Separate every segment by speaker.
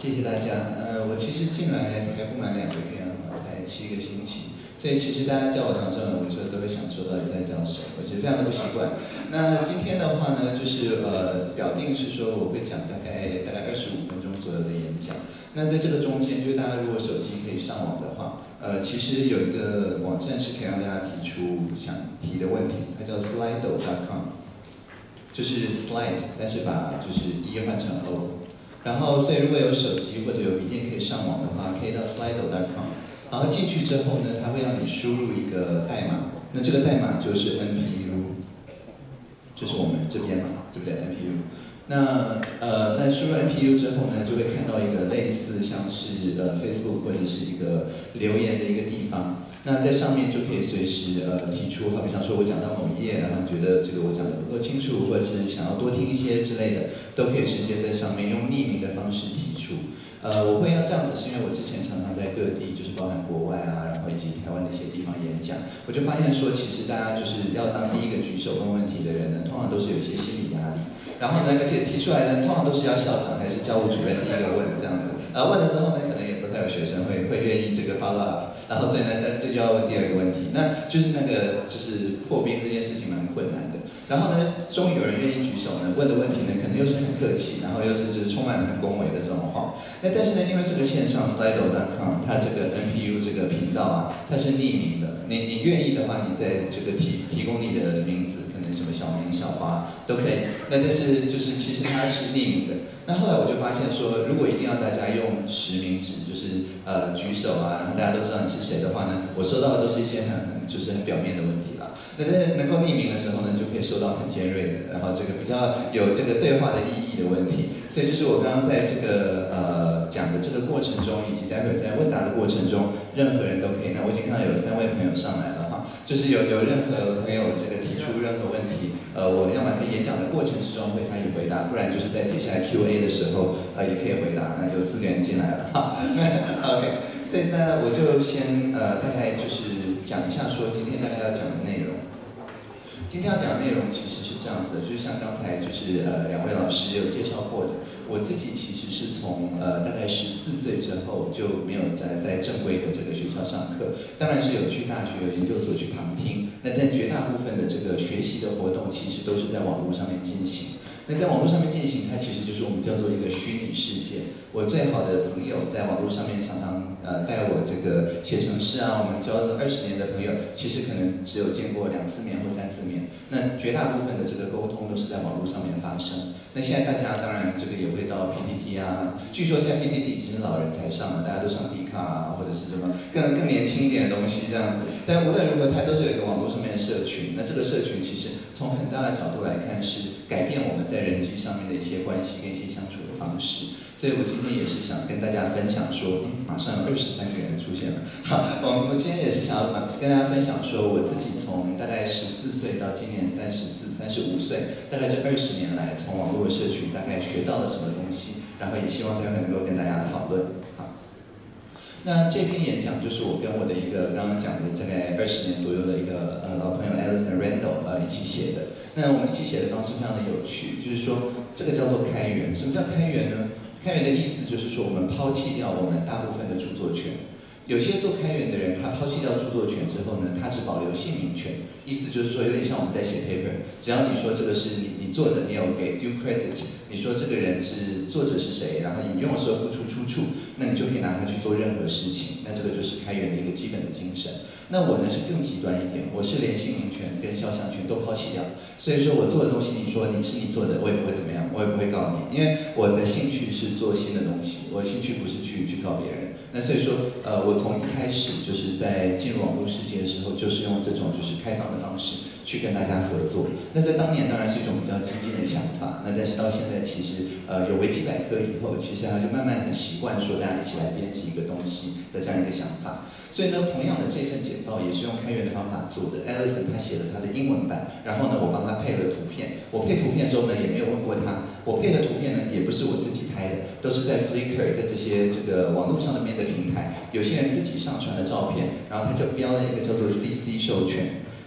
Speaker 1: 谢谢大家。我其实进来才不满2个月啊，才7个星期，所以其实大家叫我唐正文，我有时候都会想说到底在叫谁，我觉得非常的不习惯。那今天的话呢，就是表定是说我会讲大概25分钟左右的演讲。那在这个中间，就是大家如果手机可以上网的话，其实有一个网站是可以让大家提出想提的问题，它叫 Slido.com， 就是 slide， 但是把就是一换成 O。然后，所以如果有手机或者有笔电可以上网的话，可以到 Slido.com， 然后进去之后呢，它会让你输入一个代码，那这个代码就是 NPU， 就是我们这边嘛，对不对 ？NPU。那输入 NPU 之后呢，就会看到一个类似像是Facebook 或者是一个留言的一个地方。那在上面就可以随时提出，好比方说我讲到某一页，然后觉得这个我讲的不够清楚，或者是想要多听一些之类的，都可以直接在上面用匿名的方式提出。我会要这样子，是因为我之前常常在各地，就是包含国外啊，然后以及台湾的一些地方演讲，我就发现说，其实大家就是要当第一个举手问问题的人呢，通常都是有一些心理压力。然后呢，而且提出来呢，通常都是要校长还是教务主任第一个问这样子。问的时候呢，可能也不太有学生会愿意这个 follow up。然后所以呢，这就要问第2个问题，那就是就是破冰这件事情蛮困难的。然后呢，终于有人愿意举手呢，问的问题呢，可能又是很客气，然后又是充满了很恭维的这种话。那但是呢，因为这个线上 Slido.com 它这个 NPU 这个频道啊，它是匿名的。你愿意的话，你在这个提供你的名字，可能什么小明、小花都可以。那但是就是其实它是匿名的。那后来我就发现说，如果一定要大家用实名制，就是举手啊，然后大家都知道你是谁的话呢，我收到的都是一些就是很表面的问题啦。那但是能够匿名的时候呢，就可以收到很尖锐的，然后这个比较有这个对话的意义的问题。所以就是我刚刚在这个讲的这个过程中，以及待会儿在问答的过程中，任何人都可以。那我已经看到有3位朋友上来了哈，就是有任何朋友这个提出任何问题，我要么在演讲的过程之中会参与回答，不然就是在接下来 Q&A 的时候也可以回答。有4个人进来了哈，OK。所以呢，我就先大概就是讲一下说今天大概要讲的内容。今天要讲的内容其实是这样子的，就是像刚才就是2位老师有介绍过的，我自己其实是从大概14岁之后就没有在正规的这个学校上课，当然是有去大学、有研究所去旁听，但绝大部分的这个学习的活动其实都是在网络上面进行。那在网络上面进行，它其实就是我们叫做一个虚拟世界。我最好的朋友在网络上面常常带我这个写程式啊，我们交了20年的朋友，其实可能只有见过2次面或3次面。那绝大部分的这个沟通都是在网络上面发生。那现在大家当然这个也会到 PTT 啊，据说现在 PTT 已经是老人才上了，大家都上 D 卡啊，或者是什么更年轻一点的东西这样子。但无论如何，它都是有一个网络上面的社群。那这个社群其实从很大的角度来看，是改变我们在人际上面的一些关系跟一些相处的方式。所以我今天也是想跟大家分享说，马上有23个人出现了。好，我今天也是想要跟大家分享说，我自己从大概14岁到今年34、35岁，大概这20年来，从网络社群大概学到了什么东西，然后也希望待会能够跟大家讨论。好，那这篇演讲就是我跟我的一个刚刚讲的大概20年左右的一个老朋友 Alison Randall 一起写的。那我们一起写的方式非常的有趣，就是说这个叫做开源。什么叫开源呢？开源的意思就是说，我们抛弃掉我们大部分的著作权。有些做开源的人，他抛弃掉著作权之后呢，他只保留姓名权。意思就是说，有点像我们在写 paper， 只要你说这个是你做的，你有给 due credit， 你说这个人是作者是谁，然后引用的时候付出出处，那你就可以拿它去做任何事情。那这个就是开源的一个基本的精神。那我呢是更极端一点，我是连姓名权跟肖像权都抛弃掉。所以说我做的东西，你说你是你做的，我也不会怎么样，我也不会告你，因为我的兴趣是做新的东西，我的兴趣不是去告别人。那所以说，我从一开始就是在进入网络世界的时候，就是用这种就是开放的方式去跟大家合作。那在当年当然是一种比较激进的想法，那但是到现在其实有维基百科以后，其实他就慢慢很习惯说大家一起来编辑一个东西的这样一个想法。所以呢，同样的这份简报也是用开源的方法做的。Alison 他写了他的英文版，然后呢，我帮他配了图片。我配图片的时候呢，也没有问过他。我配的图片呢，也不是我自己拍的，都是在 Flickr 在这些这个网络上面的平台，有些人自己上传的照片，然后他就标了一个叫做 CC 授权。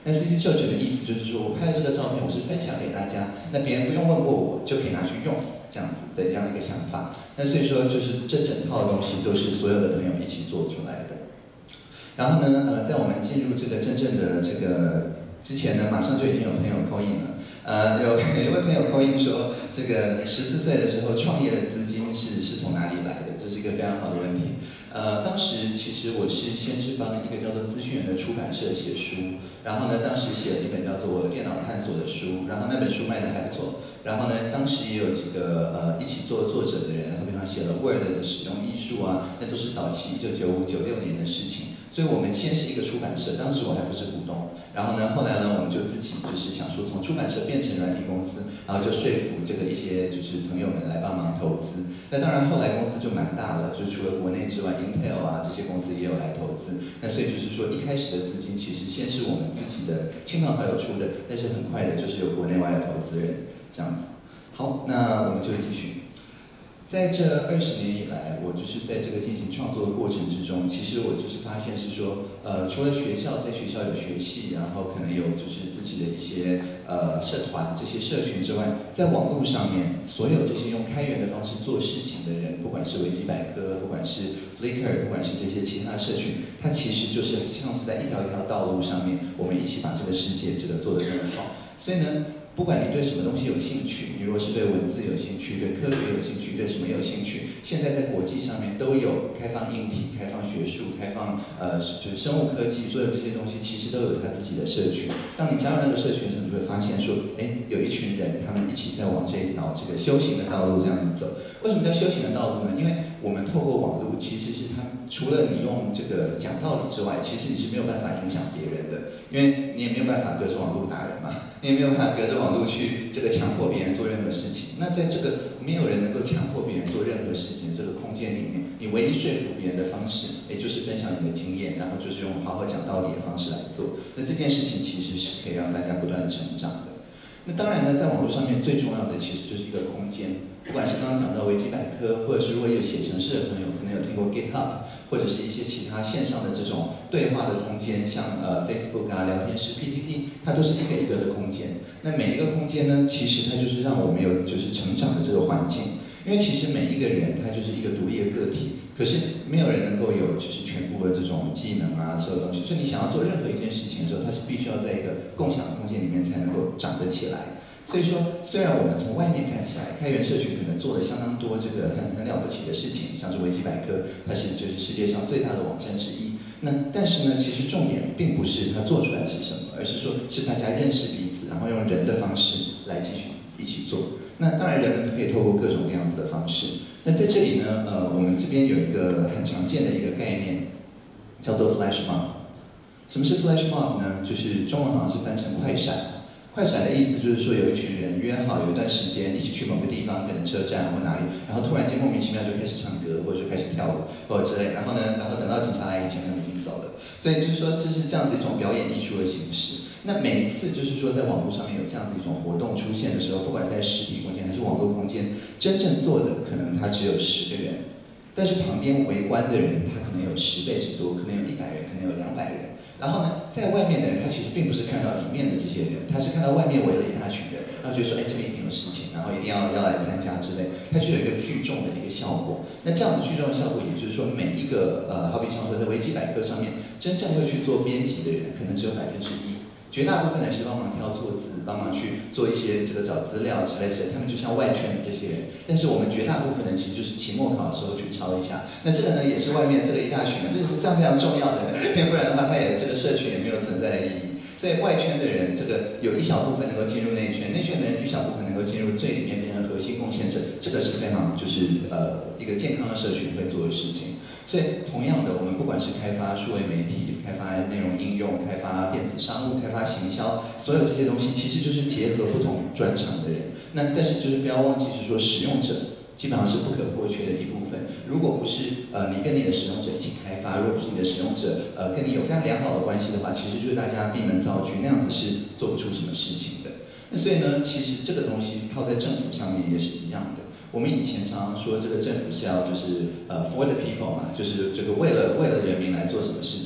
Speaker 1: 那 CC Church 的意思就是说，我拍了这个照片，我是分享给大家，那别人不用问过我就可以拿去用，这样子的这样一个想法。那所以说，就是这整套东西都是所有的朋友一起做出来的。然后呢，在我们进入这个真正的这个之前呢，马上就已经有朋友call in了。有一位朋友call in说，这个14岁的时候创业的资金是从哪里来的？这是一个非常好的问题。当时其实我是先是帮一个叫做资讯人的出版社写书，然后呢，当时写了一本叫做《电脑探索》的书，然后那本书卖得还不错。然后呢，当时也有几个一起做作者的人，他比方写了 Word 的使用艺术啊，那都是早期1995、96年的事情。所以我们先是一个出版社，当时我还不是股东。然后呢，后来呢，我们就自己就是想说，从出版社变成软体公司，然后就说服这个一些就是朋友们来帮忙投资。那当然后来公司就蛮大了，就除了国内之外 ，Intel 啊这些公司也有来投资。那所以就是说，一开始的资金其实先是我们自己的亲朋好友出的，但是很快的就是有国内外的投资人这样子。好，那我们就继续。在这20年以来，我就是在这个进行创作的过程之中，其实我就是发现是说，除了在学校有学系，然后可能有就是自己的一些社团、这些社群之外，在网络上面，所有这些用开源的方式做事情的人，不管是维基百科，不管是 Flickr， 不管是这些其他的社群，它其实就是像是在一条一条道路上面，我们一起把这个世界这个做得更好。所以呢，不管你对什么东西有兴趣，你如果是对文字有兴趣，对科学有兴趣，对什么有兴趣，现在在国际上面都有开放硬体、开放学术、开放就是生物科技，所有这些东西其实都有它自己的社群。当你加入那个社群的时候，你就会发现说，有一群人他们一起在往这一条这个修行的道路这样子走。为什么叫修行的道路呢？因为我们透过网络，其实是他们除了你用这个讲道理之外，其实你是没有办法影响别人的，因为你也没有办法隔着网络打人嘛，你也没有办法隔着网络去这个强迫别人做任何事情。那在这个没有人能够强迫别人做任何事情的这个空间里面，你唯一说服别人的方式，也就是分享你的经验，然后就是用好好讲道理的方式来做。那这件事情其实是可以让大家不断成长的。那当然呢，在网络上面最重要的其实就是一个空间，不管是刚刚讲到维基百科，或者是如果有写程式的朋友可能有听过 GitHub， 或者是一些其他线上的这种对话的空间，像Facebook 啊、聊天室、PTT， 它都是一个一个的空间。那每一个空间呢，其实它就是让我们有就是成长的这个环境。因为其实每一个人他就是一个独立的个体，可是没有人能够有就是全部的这种技能啊，所有东西。所以你想要做任何一件事情的时候，它是必须要在一个共享空间里面才能够长得起来。所以说，虽然我们从外面看起来，开源社群可能做了相当多这个很了不起的事情，像是维基百科，它是就是世界上最大的网站之一。但是呢，其实重点并不是它做出来是什么，而是说是大家认识彼此，然后用人的方式来继续一起做。那当然，人们可以透过各种各样子的方式。那在这里呢，我们这边有一个很常见的一个概念，叫做 flash mob。什么是 flash mob 呢？就是中文好像是翻成快闪。快闪的意思就是说，有一群人约好有一段时间一起去某个地方，可能车站或哪里，然后突然间莫名其妙就开始唱歌，或者就开始跳舞，或者之类。然后等到警察来以前，他们已经走了。所以就是说，这是这样子一种表演艺术的形式。那每一次就是说，在网络上面有这样子一种活动出现的时候，不管是在实体空间还是网络空间，真正做的可能他只有10个人，但是旁边围观的人他可能有10倍之多，可能有100人，可能有200人。然后呢，在外面的人他其实并不是看到里面的这些人，他是看到外面围了一大群人，然后觉得说，这边一定有事情，然后一定要来参加之类，它就有一个聚众的一个效果。那这样子聚众的效果，也就是说，每一个好比像说在维基百科上面，真正会去做编辑的人，可能只有1%。绝大部分人是帮忙挑错字，帮忙去做一些这个找资料之类的，他们就像外圈的这些人。但是我们绝大部分人其实就是期末考的时候去抄一下。那这个呢，也是外面这个一大群，这个是非常非常重要的，因为不然的话，这个社群也没有存在的意义。所以外圈的人，这个有一小部分能够进入内圈，内圈的人有一小部分能够进入最里面变成核心贡献者，这个是非常就是一个健康的社群会做的事情。所以同样的，我们不管是开发数位媒体、开发内容应用、开发电子商务、开发行销，所有这些东西其实就是结合不同专长的人。但是就是不要忘记是说使用者基本上是不可或缺的一部分。如果不是你跟你的使用者一起开发，如果不是你的使用者跟你有非常良好的关系的话，其实就是大家闭门造车，那样子是做不出什么事情的。那所以呢，其实这个东西套在政府上面也是一样的。我们以前常常说，这个政府是要就是for the people 嘛，就是这个为了人民来做什么事情。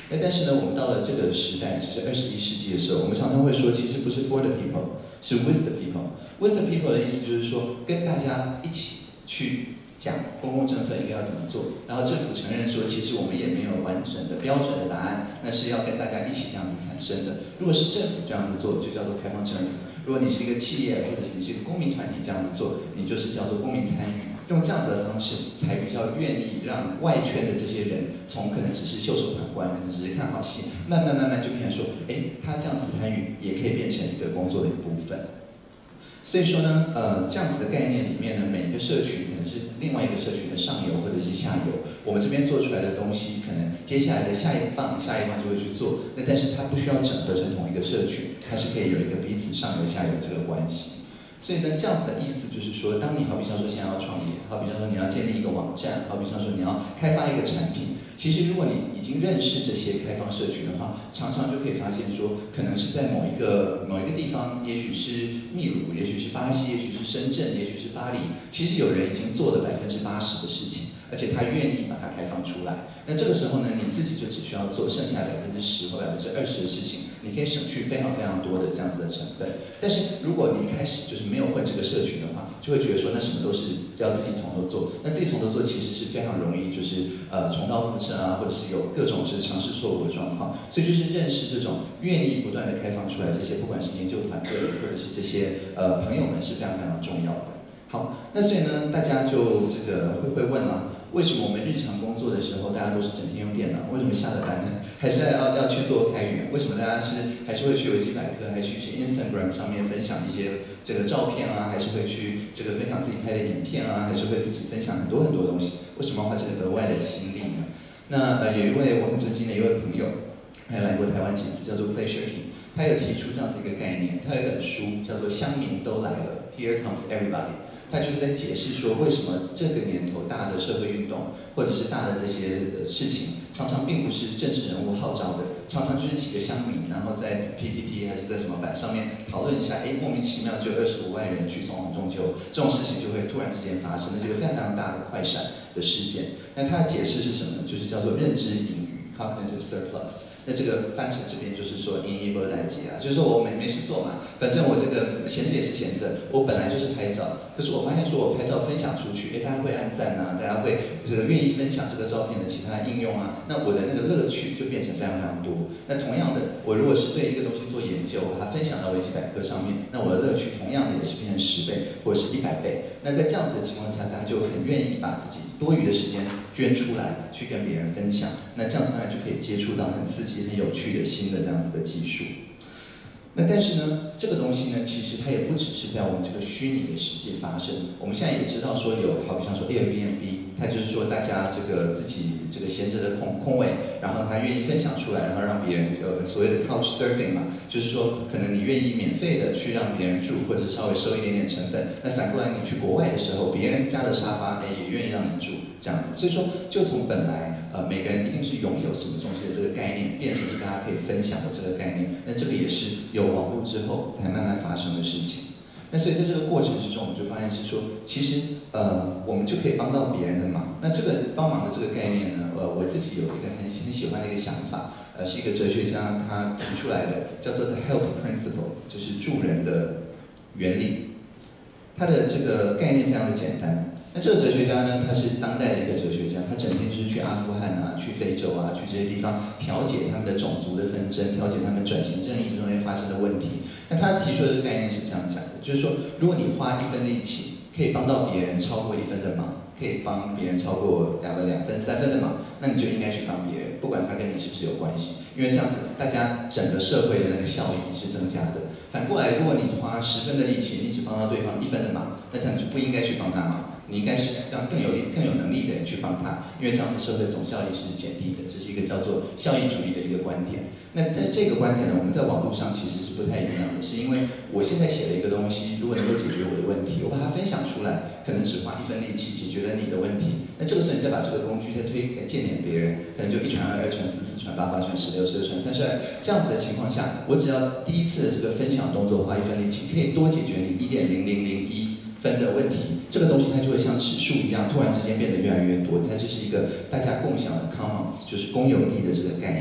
Speaker 1: 但是呢，我们到了这个时代，就是21世纪的时候，我们常常会说，其实不是 for the people， 是 with the people。with the people 的意思就是说，跟大家一起去讲公共政策应该要怎么做，然后政府承认说，其实我们也没有完整的标准的答案，那是要跟大家一起这样子产生的。如果是政府这样子做，就叫做开放政府；如果你是一个企业或者是你是一个公民团体这样子做，你就是叫做公民参与。用这样子的方式，才比较愿意让外圈的这些人，从可能只是袖手旁观，可能只是看好戏，慢慢就变成说，他这样子参与也可以变成一个工作的一部分。所以说呢，这样子的概念里面呢，每一个社群可能是另外一个社群的上游或者是下游。我们这边做出来的东西，可能接下来的下一棒就会去做，但是它不需要整合成同一个社群，它是可以有一个彼此上游下游这个关系。所以呢，这样子的意思就是说，当你好比像说现在要创业，好比像说你要建立一个网站，好比像说你要开发一个产品，其实如果你已经认识这些开放社群的话，常常就可以发现说，可能是在某一个地方，也许是秘鲁，也许是巴西，也许是深圳，也许是巴黎，其实有人已经做了80%的事情，而且他愿意把它开放出来。那这个时候呢，你自己就只需要做剩下10%或20%的事情，你可以省去非常多的这样子的成本。但是如果你一开始就是没有混这个社群的话，就会觉得说那什么都是要自己从头做。那自己从头做其实是非常容易，就是重蹈覆辙啊，或者是有各种是尝试错误的状况。所以就是认识这种愿意不断的开放出来这些，不管是研究团队或者是这些朋友们是非常重要的。好，那所以呢，大家就这个会问了，为什么我们日常工作的时候，大家都是整天用电脑？为什么下了班呢，还是要去做开源？为什么大家还是会去维基百科，还去 Instagram 上面分享一些这个照片啊，还是会去这个分享自己拍的影片啊，还是会自己分享很多东西？为什么要花这个额外的心力呢？那有一位我很尊敬的一位朋友，他也来过台湾几次，叫做 Clay Shirky， 他有提出这样子一个概念，他有一本书叫做《乡民都来了 Here Comes Everybody》。他就是在解释说，为什么这个年头大的社会运动，或者是大的这些事情，常常并不是政治人物号召的，常常就是几个乡民，然后在 PTT 还是在什么版上面讨论一下，莫名其妙就25万人去总统中秋，这种事情就会突然之间发生，那这个非常大的快闪的事件。那他的解释是什么呢？就是叫做认知盈余 （cognitive surplus）。那这个翻成这边就是说因一波代际啊，就是说我没事做嘛，反正我这个闲着也是闲着，我本来就是拍照，可是我发现说我拍照分享出去，大家会按赞啊，大家会这个愿意分享这个照片的其他应用啊，那我的那个乐趣就变成非常多。那同样的，我如果是对一个东西做研究，把它分享到维基百科上面，那我的乐趣同样的也是变成10倍或者是100倍。那在这样子的情况下，大家就很愿意把自己多余的时间捐出来，去跟别人分享。那这样子当然就可以接触到很刺激、很有趣的新的这样子的技术。那但是呢，这个东西呢，其实它也不只是在我们这个虚拟的世界发生。我们现在也知道说有，好比像说 Airbnb， 它就是说大家这个自己这个闲着的空位，然后他愿意分享出来，然后让别人所谓的 couch surfing 嘛，就是说可能你愿意免费的去让别人住，或者是稍微收一点成本。那反过来你去国外的时候，别人家的沙发也愿意让你住这样子。所以说，就从本来每个人一定是拥有什么东西的这个概念，变成是大家可以分享的这个概念。那这个也是有网络之后才慢慢发生的事情。那所以在这个过程之中，我们就发现是说，其实我们就可以帮到别人的忙。那这个帮忙的这个概念呢，我自己有一个很喜欢的一个想法，是一个哲学家他提出来的，叫做 The Help Principle， 就是助人的原理。它的这个概念非常的简单。那这个哲学家呢，他是当代的一个哲学家，他整天就是去阿富汗啊、去非洲啊、去这些地方调解他们的种族的纷争，调解他们转型正义中间发生的问题。那他提出的这个概念是这样讲的，就是说，如果你花1分力气，可以帮到别人超过1分的忙，可以帮别人超过2分、3分的忙，那你就应该去帮别人，不管他跟你是不是有关系，因为这样子大家整个社会的那个效益是增加的。反过来，如果你花10分的力气，你只帮到对方1分的忙，那这样你就不应该去帮他忙。你应该是让更有能力的人去帮他，因为这样子社会总效益是减低的，这是一个叫做效益主义的一个观点。那在这个观点呢，我们在网络上其实是不太一样的，是因为我现在写了一个东西，如果能够解决我的问题，我把它分享出来，可能只花1分力气解决了你的问题。那这个时候你再把这个工具再荐给别人，可能就1传2、2传4、4传8、8传16、12传32，这样子的情况下，我只要第一次的这个分享动作花1分力气，可以多解决你1.0001分的问题，这个东西它就会像指数一样，突然之间变得越来越多。它就是一个大家共享的 commons， 就是公有地的这个概念。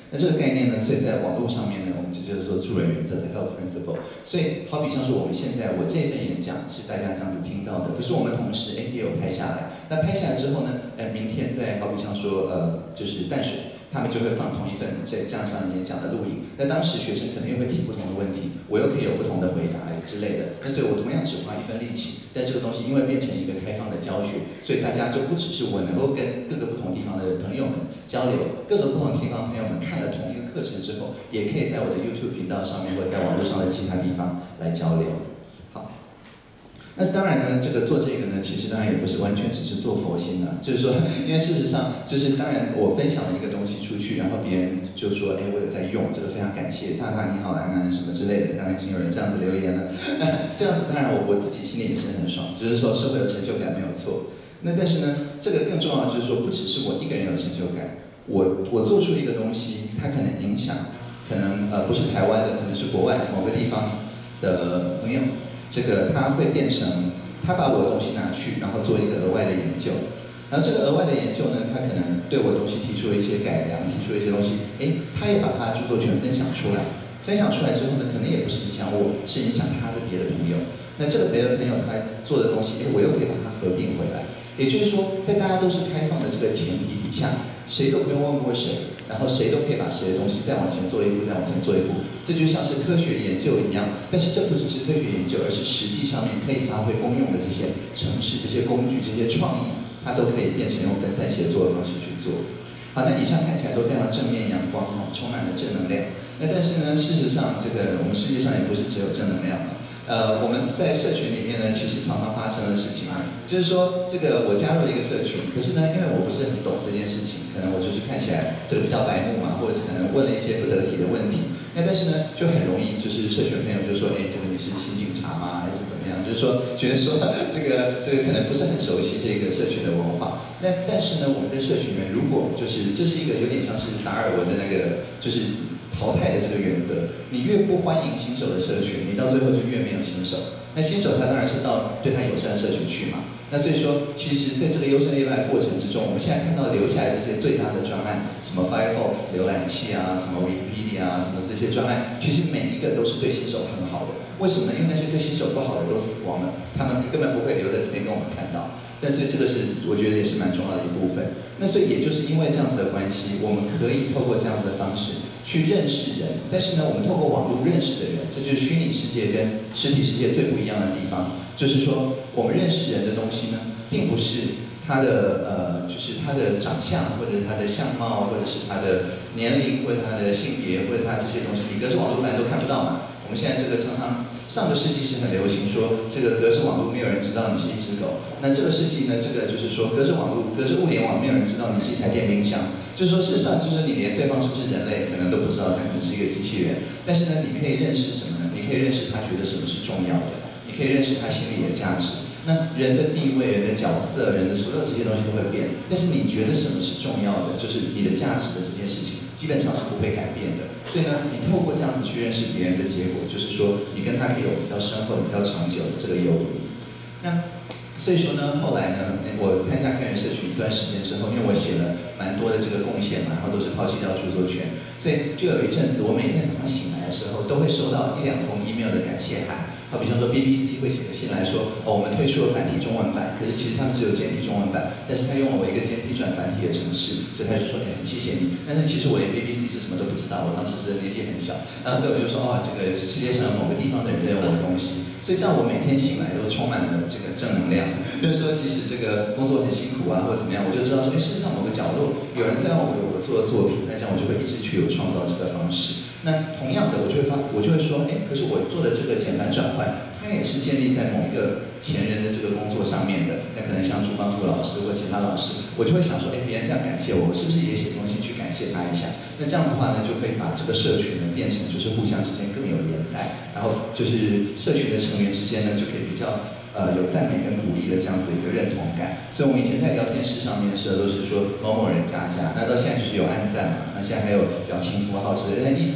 Speaker 1: 那这个概念呢，所以在网络上面呢，我们就叫做助人原则 （the help principle）。所以好比像是我们现在我这份演讲是大家这样子听到的，可是我们同时也有拍下来。那拍下来之后呢，明天再好比像说就是淡水。他们就会放同一份这样演讲的录影，那当时学生可能又会提不同的问题，我又可以有不同的回答之类的，那所以我同样只花一份力气，但这个东西因为变成一个开放的教学，所以大家就不只是我能够跟各个不同地方的朋友们交流，各种不同地方朋友们看了同一个课程之后，也可以在我的 YouTube 频道上面或者在网络上的其他地方来交流。那当然呢，这个做这个呢，其实当然也不是完全只是做佛心的，就是说，因为事实上就是当然我分享了一个东西出去，然后别人就说，我有在用，这个非常感谢，大大你好，安安什么之类的，当然已经有人这样子留言了，这样子当然我自己心里也是很爽，就是说社会有成就感没有错。那但是呢，这个更重要的就是说，不只是我一个人有成就感，我做出一个东西，它可能影响，可能不是台湾的，可能是国外某个地方的朋友。这个它会变成，他把我的东西拿去，然后做一个额外的研究，然后这个额外的研究呢，他可能对我的东西提出了一些改良，提出了一些东西，他也把他著作权分享出来，分享出来之后呢，可能也不是影响我，是影响他的别的朋友。那这个别的朋友他做的东西，我又可以把它合并回来。也就是说，在大家都是开放的这个前提底下，谁都不用问过谁，然后谁都可以把谁的东西再往前做一步，再往前做一步。这就像是科学研究一样，但是这不只是科学研究，而是实际上面可以发挥功用的这些程式、这些工具、这些创意，它都可以变成用分散协作的方式去做。好，那以上看起来都非常正面阳光，充满了正能量。那但是呢，事实上这个我们世界上也不是只有正能量嘛。我们在社群里面呢，其实常常发生的事情啊，就是说这个我加入了一个社群，可是呢，因为我不是很懂这件事情，可能我就是看起来这个比较白目嘛，或者是可能问了一些不得体的问题，那但是呢，就很容易就是社群朋友就说，这个你是新警察吗？还是怎么样？就是说觉得说这个可能不是很熟悉这个社群的文化。但是呢，我们在社群里面，如果就是这是一个有点像是达尔文的那个就是淘汰的这个原则，你越不欢迎新手的社群，你到最后就越没有新手。那新手他当然是到对他友善的社群去嘛。那所以说，其实在这个优胜劣败过程之中，我们现在看到留下来这些最大的专案，什么 Firefox 浏览器啊，什么 Wikipedia 啊，什么这些专案，其实每一个都是对新手很好的。为什么呢？因为那些对新手不好的都死光了，他们根本不会留在这边跟我们看到。但是这个是我觉得也是蛮重要的一部分。那所以也就是因为这样子的关系，我们可以透过这样子的方式去认识人。但是呢，我们透过网络认识的人，这就是虚拟世界跟实体世界最不一样的地方。就是说，我们认识人的东西呢，并不是他的就是他的长相，或者他的相貌，或者是他的年龄，或者他的性别，或者他这些东西，你隔着网络反正都看不到嘛。我们现在这个常常上个世纪是很流行说，这个隔着网络没有人知道你是一只狗。那这个世纪呢，这个就是说隔着网络、隔着物联网，没有人知道你是一台电冰箱。就是说，事实上就是你连对方是不是人类可能都不知道，他可能是一个机器人。但是呢，你可以认识什么呢？你可以认识他觉得什么是重要的，你可以认识他心里的价值。那人的地位、人的角色、人的所有这些东西都会变，但是你觉得什么是重要的，就是你的价值的这件事情，基本上是不会改变的。所以呢，你透过这样子去认识别人的结果，就是说你跟他可以有比较深厚、比较长久的这个友谊。那所以说呢，后来呢，我参加开源社群一段时间之后，因为我写了蛮多的这个贡献嘛，然后都是抛弃掉著作权，所以就有一阵子，我每天早上醒来的时候，都会收到1、2封 email 的感谢函。好比方说 BBC 会写个信来说，我们推出了繁体中文版，可是其实他们只有简体中文版，但是他用了我一个简体转繁体的程式，所以他就说，很谢谢你。但是其实我连 BBC 是什么都不知道，我当时是年纪很小，然后所以我就说，这个世界上有某个地方的人在用我的东西，所以这样我每天醒来都充满了这个正能量。就是说，即使这个工作很辛苦啊，或者怎么样，我就知道说，世界上某个角落有人在用我做的作品，那这样我就会一直去有创造这个方式。那同样的，我就会说，可是我做的这个简繁转换，它也是建立在某一个前人的这个工作上面的。那可能像朱邦富老师或其他老师，我就会想说，别人这样感谢我，我是不是也写东西去感谢他一下？那这样子的话呢，就可以把这个社群呢变成就是互相之间更有连带，然后就是社群的成员之间呢就可以比较有赞美跟鼓励的这样子的一个认同感。所以我们以前在聊天室上面的时候都是说某某人加加，那到现在就是有按赞嘛，那现在还有表情符号之类的，但意思是一样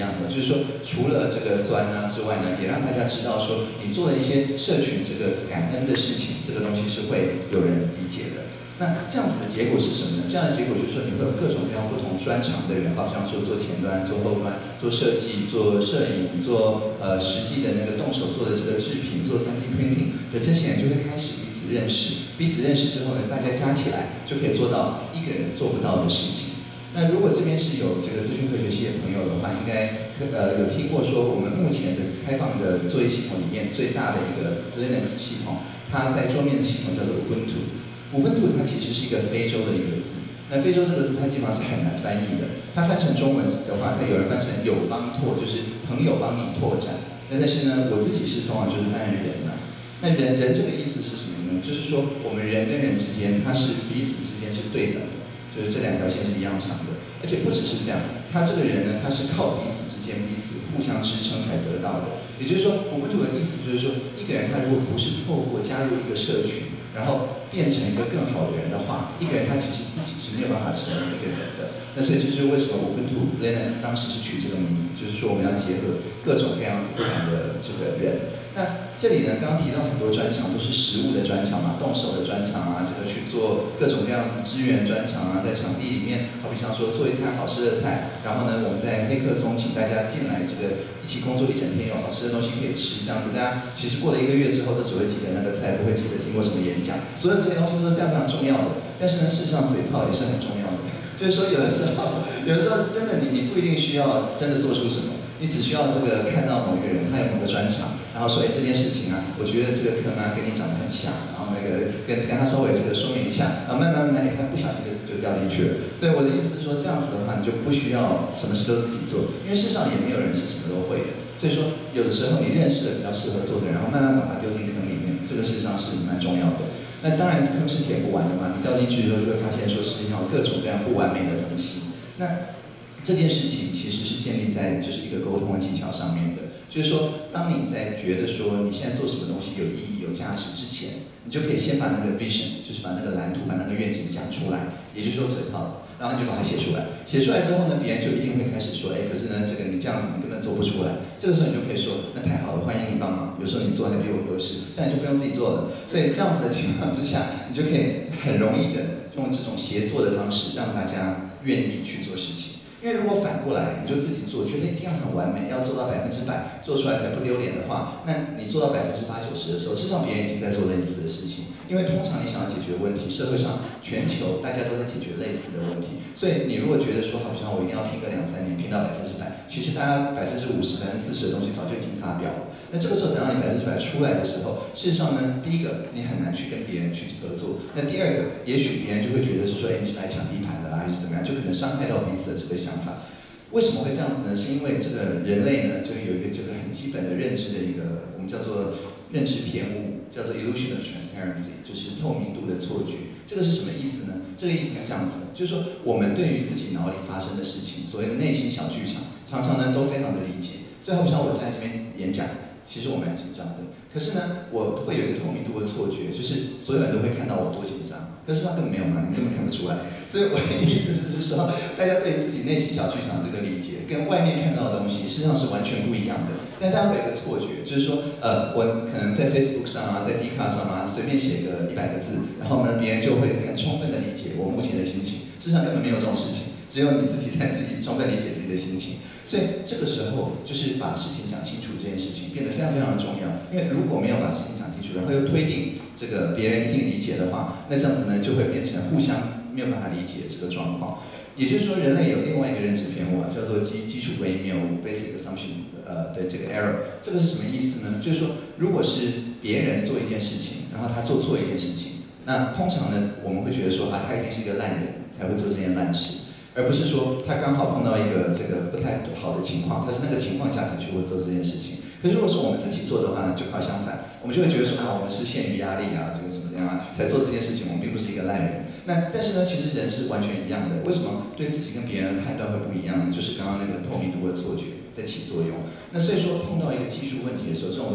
Speaker 1: 样的，就是说除了这个酸呢之外呢，也让大家知道说你做了一些社群这个感恩的事情，这个东西是会有人理解的。那这样子的结果是什么呢？这样的结果就是说，你会有各种各样不同专长的人，好像说做前端、做后端、做设计、做摄影、做实际的那个动手做的这个制品、做 3D printing 的这些人就会开始彼此认识。彼此认识之后呢，大家加起来就可以做到一个人做不到的事情。那如果这边是有这个资讯科学系的朋友的话，应该有听过说，我们目前的开放的作业系统里面最大的一个 Linux 系统，它在桌面的系统叫做 Ubuntu。Ubuntu 它其实是一个非洲的一个字，那非洲这个字它基本上是很难翻译的。它翻成中文的话，它有人翻成友邦拓，就是朋友帮你拓展。但是呢，我自己是通常就是翻成人嘛。那人这个意思是什么呢？就是说我们人跟人之间，它是彼此之间是对等的，就是这两条线是一样长的。而且不只是这样，他这个人呢，他是靠彼此之间彼此互相支撑才得到的。也就是说，Ubuntu的意思就是说，一个人他如果不是透过加入一个社群，然后变成一个更好的人的话，一个人他其实自己是没有办法成为一个人的。那所以这就是为什么Ubuntu Linux 当时是取这个名字，就是说我们要结合各种各样子不同的这个人。那这里呢，刚刚提到很多专长都是实物的专长嘛，动手的专长啊，这个去做各种各样子支援专长啊，在场地里面，好比像说做一餐好吃的菜，然后呢，我们在黑客松请大家进来，这个一起工作一整天，有好吃的东西可以吃，这样子大家其实过了1个月之后，都只会记得那个菜，不会记得听过什么演讲，所有这些东西都是非常非常重要的。但是呢，事实上嘴炮也是很重要的，就是说有的时候真的你不一定需要真的做出什么。你只需要这个看到某一个人，他有某个专长，然后说，这件事情啊，我觉得这个可能跟你长得很像，然后那个跟他稍微这个说明一下，然后慢慢，他不小心就掉进去了。所以我的意思是说，这样子的话，你就不需要什么事都自己做，因为事实上也没有人是什么都会的。所以说，有的时候你认识了比较适合做的人，然后慢慢把它丢进坑里面，这个事实上是蛮重要的。那当然，坑是填不完的嘛，你掉进去之后就会发现说，世界上有各种各样不完美的东西。那这件事情其实是建立在就是一个沟通的技巧上面的，就是说，当你在觉得说你现在做什么东西有意义、有价值之前，你就可以先把那个 vision， 就是把那个蓝图、把那个愿景讲出来，也就是说嘴炮，然后你就把它写出来。写出来之后呢，别人就一定会开始说，可是呢，这个你这样子你根本做不出来。这个时候你就可以说，那太好了，欢迎你帮忙。有时候你做还比我合适，这样你就不用自己做了。所以这样子的情况之下，你就可以很容易的用这种协作的方式，让大家愿意去做事情。因为如果反过来，你就自己做，觉得一定要很完美，要做到100%，做出来才不丢脸的话，那你做到80%、90%的时候，事实上别人已经在做类似的事情。因为通常你想要解决问题，社会上全球大家都在解决类似的问题，所以你如果觉得说，好像我一定要拼个2、3年，拼到100%，其实大家50%、40%的东西早就已经发表了。那这个时候等到你100%出来的时候，事实上呢，第一个你很难去跟别人去合作，那第二个，也许别人就会觉得是说，你是来抢地盘的啦，还是怎么样，就可能伤害到彼此的这个想法。为什么会这样子呢？是因为这个人类呢，就有一个这个很基本的认知的一个，我们叫做认知偏误，叫做 illusion of transparency， 就是透明度的错觉。这个是什么意思呢？这个意思是这样子的，就是说我们对于自己脑里发生的事情，所谓的内心小剧场，常常呢都非常的理解。所以好比像我在这边演讲，其实我蛮紧张的，可是呢，我会有一个透明度的错觉，就是所有人都会看到我多紧张。可是他根本没有嘛，你根本看不出来。所以我的意思是说，大家对于自己内心小剧场这个理解，跟外面看到的东西，事实上是完全不一样的。但大家会有一个错觉，就是说，我可能在 Facebook 上啊，在 Dcard 上啊，随便写个100个字，然后呢，别人就会很充分的理解我目前的心情。事实上根本没有这种事情，只有你自己才自己充分理解自己的心情。所以这个时候，就是把事情讲清楚这件事情变得非常非常的重要。因为如果没有把事情讲清楚，然后又推定这个别人一定理解的话，那这样子呢就会变成互相没有办法理解这个状况。也就是说，人类有另外一个认知偏误啊，叫做基础归因谬误 （basic assumption） 的这个 error。这个是什么意思呢？就是说，如果是别人做一件事情，然后他做错一件事情，那通常呢我们会觉得说他一定是一个烂人才会做这件烂事。而不是说他刚好碰到一个这个不太好的情况，他是那个情况下才去会做这件事情。可是如果说我们自己做的话呢，就刚好相反，我们就会觉得说我们是限于压力啊，这个怎么样啊，才做这件事情，我们并不是一个烂人。但是呢，其实人是完全一样的。为什么对自己跟别人的判断会不一样呢？就是刚刚那个透明度的错觉在起作用。那所以说碰到一个技术问题的时候，这种东西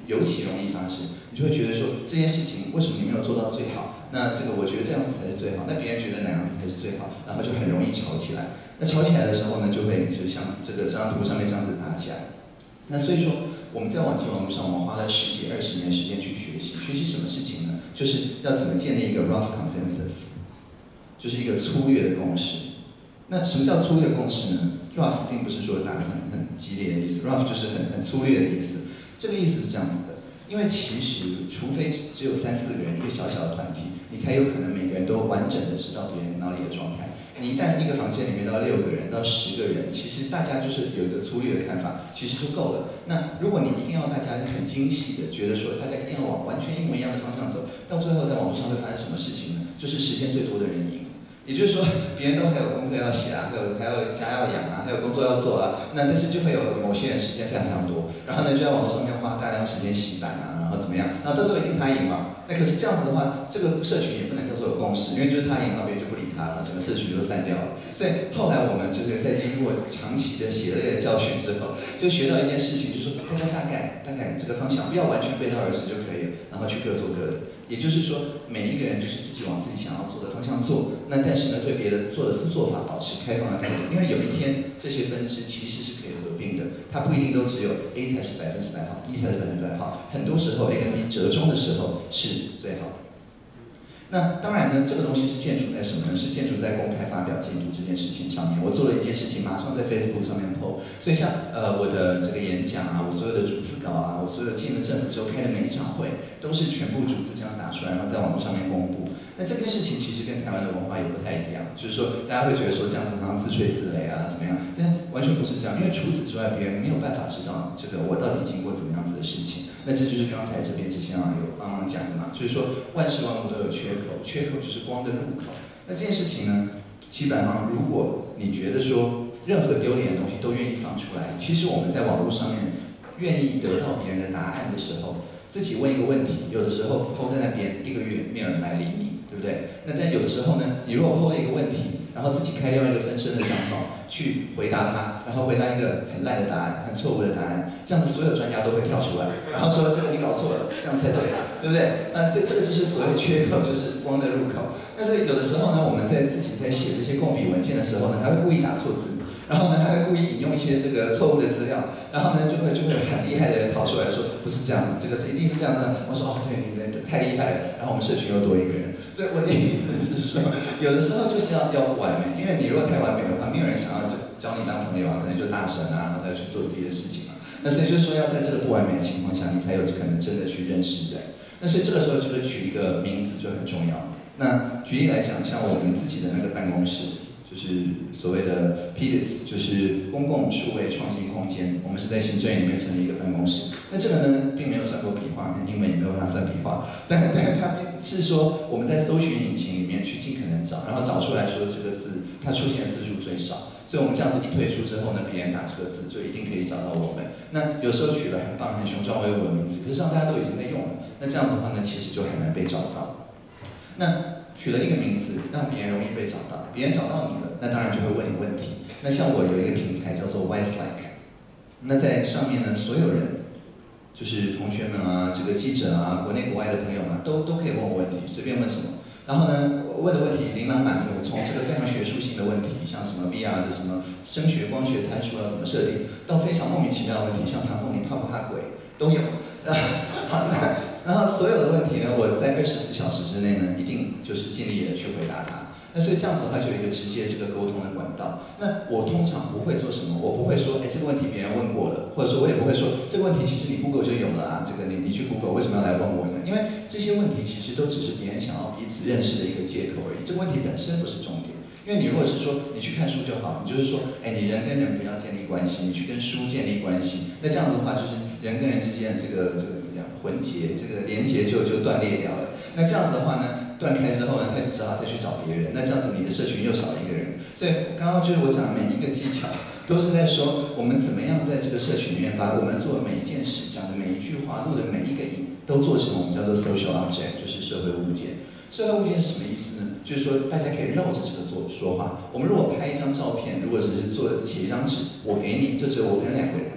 Speaker 1: 尤其容易发生。你就会觉得说这件事情为什么你没有做到最好？那这个我觉得这样子才是最好，那别人觉得哪样子才是最好，然后就很容易吵起来。那吵起来的时候呢，就会就像这张图上面这样子打起来。那所以说我们在网际网络上，我们花了10几20年时间去学习什么事情呢？就是要怎么建立一个 rough consensus， 就是一个粗略的共识。那什么叫粗略共识呢 ？rough 并不是说打得很激烈的意思 ，rough 就是很粗略的意思。这个意思是这样子的，因为其实除非只有3、4个人一个小小的团体，你才有可能每个人都完整的知道别人脑里的状态。你一旦一个房间里面到6个人到10个人，其实大家就是有一个粗略的看法，其实就够了。那如果你一定要大家很精细的觉得说大家一定要往完全一模一样的方向走，到最后在网络上会发生什么事情呢？就是时间最多的人赢。也就是说，别人都还有功课要写啊，还有家要养啊，还有工作要做啊，那但是就会有某些人时间非常非常多，然后呢就在网络上面花大量时间洗版啊，然后怎么样，然后到最后一定他赢嘛。那可是这样子的话，这个社群也不能叫做有共识，因为就是他赢了，别人就不理他了，整个社群就散掉了。所以后来我们就是在经过长期的血泪的教训之后，就学到一件事情，就是说大家大概这个方向不要完全背道而驰就可以了，然后去各做各的。也就是说，每一个人就是自己往自己想要做的方向做，那但是呢，对别的做法保持开放的态度，因为有一天这些分支其实是可以合并的，它不一定都只有 A 才是100%好 ，B 才是100%好，很多时候 A 跟 B 折中的时候是最好的。那当然呢，这个东西是建筑在什么呢？是建筑在公开发表进度这件事情上面。我做了一件事情，马上在 Facebook 上面 po。所以像我的这个演讲啊，我所有的逐字稿啊，我所有进了政府之后开的每一场会，都是全部逐字这样打出来，然后在网络上面公布。那这件事情其实跟台湾的文化也不太一样，就是说大家会觉得说这样子好像自吹自擂啊，怎么样？但完全不是这样，因为除此之外，别人没有办法知道这个我到底经过怎么样子的事情。那这就是刚才这边之前有帮忙讲的嘛，就是说万事万物都有缺口，缺口就是光的入口。那这件事情呢，基本上如果你觉得说任何丢脸的东西都愿意放出来，其实我们在网络上面愿意得到别人的答案的时候，自己问一个问题，有的时候抛在那边1个月没有人来理你，对不对？那但有的时候呢，你如果抛了一个问题，然后自己开掉一个分身的想法去回答他，然后回答一个很烂的答案、很错误的答案，这样子所有专家都会跳出来，然后说这个你搞错了，这样才对，对不对？所以这个就是所谓缺口，就是光的入口。那所以有的时候呢，我们在自己在写这些共笔文件的时候呢，还会故意打错字。然后呢，还会故意引用一些这个错误的资料，然后呢，就会很厉害的人跑出来说不是这样子，这个一定是这样子。我说哦，对，你太厉害了。然后我们社群又多1个人，所以我的意思是说，有的时候就是要不完美，因为你如果太完美的话，没有人想要教你当朋友啊，可能就大神啊，然后再去做自己的事情嘛。那所以就是说，要在这个不完美的情况下，你才有可能真的去认识人。那所以这个时候就是取一个名字就很重要。那举例来讲，像我们自己的那个办公室。就是所谓的 PDIS， 就是公共数位创新空间。我们是在行政院里面成立一个办公室。那这个呢，并没有算过笔画，英文也没有办法算笔画。但是它是说我们在搜寻引擎里面去尽可能找，然后找出来说这个字它出现的次数最少。所以我们这样子一退出之后呢，别人打这个字就一定可以找到我们。那有时候取了很棒、很雄壮威武的名字，可是让大家都已经在用了，那这样子的话呢，其实就很难被找到。那取了一个名字，让别人容易被找到，别人找到你了，那当然就会问你问题。那像我有一个平台叫做 Wiselyke， 那在上面呢，所有人，就是同学们啊，这个记者啊，国内国外的朋友啊，都可以问我问题，随便问什么。然后呢，问的问题琳琅满目，从这个非常学术性的问题，像什么 VR 的什么声学、光学参数要怎么设定，到非常莫名其妙的问题，像唐凤你怕不怕鬼，都有。好，然后所有的问题呢，我在24小时之内呢，一定就是尽力的去回答它。那所以这样子的话，就有一个直接这个沟通的管道。那我通常不会做什么，我不会说，哎，这个问题别人问过了，或者说我也不会说这个问题其实你 Google 就有了啊，这个你去 Google 为什么要来问我呢？因为这些问题其实都只是别人想要彼此认识的一个借口而已，这个问题本身不是重点。因为你如果是说你去看书就好，你就是说，哎，你人跟人不要建立关系，你去跟书建立关系，那这样子的话，就是人跟人之间的这个怎么讲，魂结，这个连结就断裂掉了。那这样子的话呢，断开之后呢，他就只好再去找别人，那这样子你的社群又少了1个人。所以刚刚就是我讲的每一个技巧，都是在说我们怎么样在这个社群里面，把我们做的每一件事、讲的每一句话、录的每一个音，都做成我们叫做 social object， 就是社会物件。社会物件是什么意思呢？就是说大家可以绕着这个说话。我们如果拍一张照片，如果只是写一张纸，我给你，就只有我跟2个人，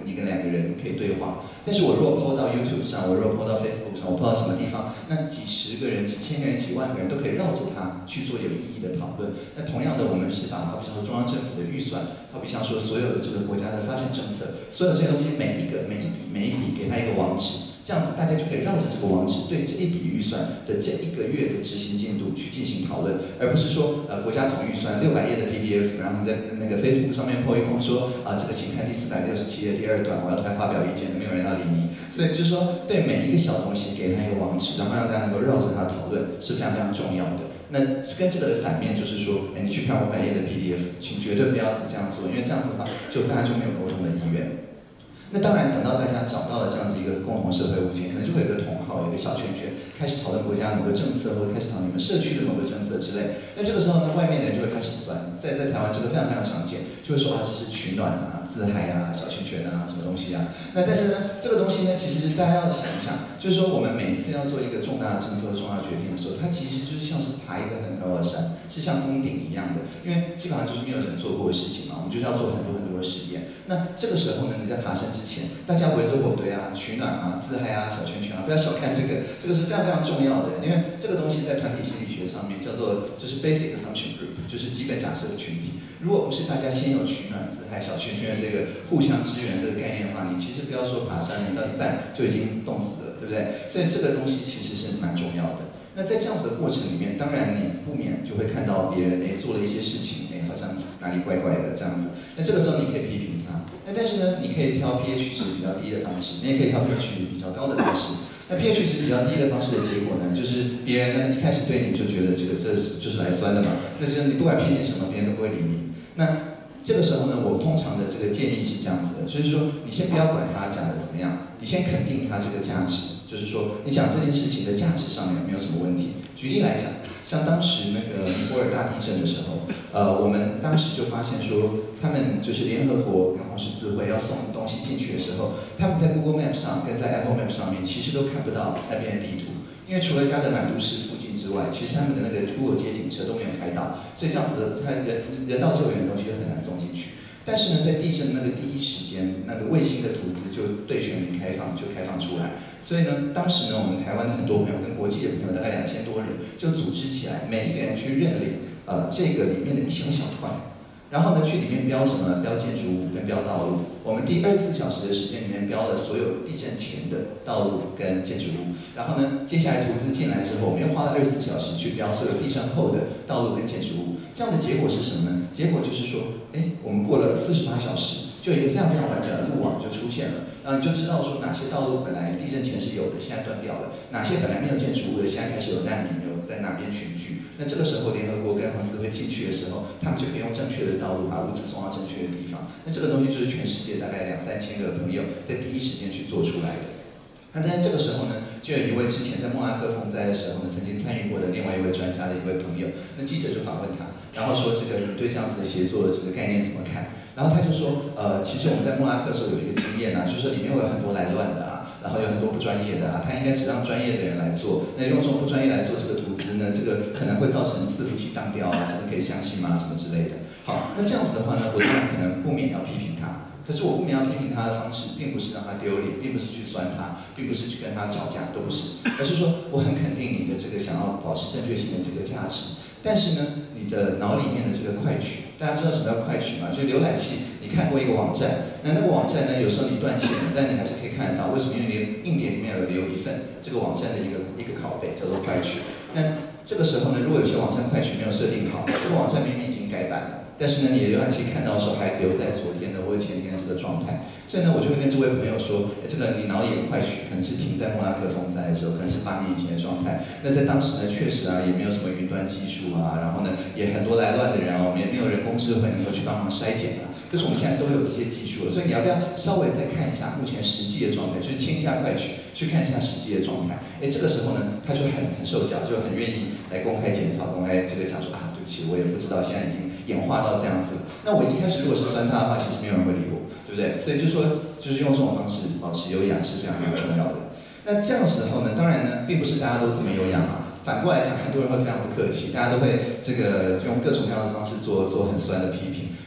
Speaker 1: 你跟两个人可以对话。但是我如果 PO 到 YouTube 上，我如果 PO 到 Facebook 上，我 PO 到什么地方，那几十个人、几千个人、几万个人都可以绕着它去做有意义的讨论。那同样的，我们是把好比像说中央政府的预算，好比像说所有的这个国家的发展政策，所有这些东西每一笔给它一个网址。这样子，大家就可以绕着这个网址，对这一笔预算的这1个月的执行进度去进行讨论，而不是说国家总预算600页的 PDF， 然后在那个 Facebook 上面 po 一封说这个请看第467页第2段，我要来发表意见，没有人要理你。所以就是说，对每一个小东西给它一个网址，然后让大家能够绕着它讨论，是非常非常重要的。那跟这个的反面就是说，你去看500页的 PDF， 请绝对不要只这样做，因为这样子的话，大家就没有沟通的意愿。那当然，等到大家找到了这样子一个共同社会物件，可能就会有一个同好，有一个小圈圈，开始讨论国家某个政策，或者开始讨论你们社区的某个政策之类。那这个时候呢，外面的人就会开始酸，在台湾这个非常非常常见，就会说这是取暖啊、自嗨啊、小圈圈啊，什么东西啊。那但是呢，这个东西呢，其实大家要想一想，就是说我们每次要做一个重大的政策、重大决定的时候，它其实就是像是爬一个很高的山，是像攻顶一样的，因为基本上就是没有人做过的事情嘛，我们就是要做很多很多的实验。那这个时候呢，你在爬山之前，大家围着火堆啊、取暖啊、自嗨啊、小圈圈啊，不要小看这个，这个是非常非常重要的，因为这个东西在团体心理学上面叫做就是 basic assumption group， 就是基本假设的群体。如果不是大家先有取暖、自嗨、小圈圈这个互相支援这个概念的话，你其实不要说爬山，你到一半就已经冻死了，对不对？所以这个东西其实是蛮重要的。那在这样子的过程里面，当然你不免就会看到别人做了一些事情，好像哪里怪怪的这样子。那这个时候你可以批评他，那但是呢，你可以挑 pH 值比较低的方式，你也可以挑 pH 值比较高的方式。那 pH 值比较低的方式的结果呢，就是别人呢一开始对你就觉得这就是来酸的嘛，那就是你不管批评什么，别人都不会理你。那这个时候呢，我通常的这个建议是这样子的，就是说你先不要管他讲的怎么样，你先肯定他这个价值。就是说，你讲这件事情的价值上面有没有什么问题？举例来讲，像当时那个尼泊尔大地震的时候，我们当时就发现说，他们就是联合国跟红十字会要送东西进去的时候，他们在 Google Map 上跟在 Apple Map 上面其实都看不到那边的地图，因为除了加德满都市附近之外，其实他们的那个Google接警车都没有开到，所以这样子的人道救援的东西很难送进去。但是呢，在地震那个第一时间，那个卫星的图资就对全民开放，就开放出来。所以呢，当时呢，我们台湾的很多朋友跟国际的朋友，大概2000多人，就组织起来，每一个人去认领这个里面的一小小块，然后呢，去里面标什么呢？标建筑物跟标道路。我们第24小时的时间里面标了所有地震前的道路跟建筑物，然后呢，接下来图资进来之后，我们又花了24小时去标所有地震后的道路跟建筑物。这样的结果是什么呢？结果就是说，我们过了48小时，就有一个非常非常完整的路网就出现了，然后你就知道说哪些道路本来地震前是有的，现在断掉了；哪些本来没有建筑物的，现在开始有难民有在哪边群聚。那这个时候，联合国跟红十字会进去的时候，他们就可以用正确的道路把物资送到正确的地方。那这个东西就是全世界大概2、3千个朋友在第一时间去做出来的。那但是这个时候呢，就有一位之前在莫拉克风灾的时候呢，曾经参与过的另外一位专家的一位朋友，那记者就访问他，然后说这个你对这样子的协作的这个概念怎么看？然后他就说，其实我们在莫拉克的时候有一个经验啊，就是说里面会有很多来乱的啊，然后有很多不专业的啊，他应该只让专业的人来做。那用这种不专业来做这个图资呢，这个可能会造成伺服器当掉啊，这个可以相信吗？什么之类的。好，那这样子的话呢，我当然可能不免要批评他。可是我不免要批评他的方式，并不是让他丢脸，并不是去酸他，并不是去跟他吵架，都不是，而是说我很肯定你的这个想要保持正确性的这个价值。但是呢，你的脑里面的这个快取，大家知道什么叫快取吗？就是浏览器，你看过一个网站，那个网站呢，有时候你断线了，但你还是可以看得到，为什么？因为你硬碟里面有留一份这个网站的一个拷贝，叫做快取。那这个时候呢，如果有些网站快取没有设定好，这个网站明明已经改版了。但是呢，你的浏览器看到的时候还留在昨天的或者前天的这个状态，所以呢，我就会跟这位朋友说，这个你脑里有快取，可能是停在莫拉克风灾的时候，可能是8年以前的状态。那在当时呢，确实啊，也没有什么云端技术啊，然后呢，也很多来乱的人啊，我们也没有人工智慧能够去帮忙筛检啊。可是我们现在都有这些技术了，所以你要不要稍微再看一下目前实际的状态，就是清一下快取，去看一下实际的状态。这个时候呢，他就很受教，就很愿意来公开检讨，公开这个讲说啊，对不起，我也不知道，现在已经演化到这样子。那我一开始如果是酸他的话，其实没有人会理我，对不对？所以就说，就是用这种方式保持优雅是非常非常重要的。那这样时候呢，当然呢，并不是大家都这么优雅嘛。反过来讲，很多人会非常不客气，大家都会这个用各种各样的方式做很酸的批评。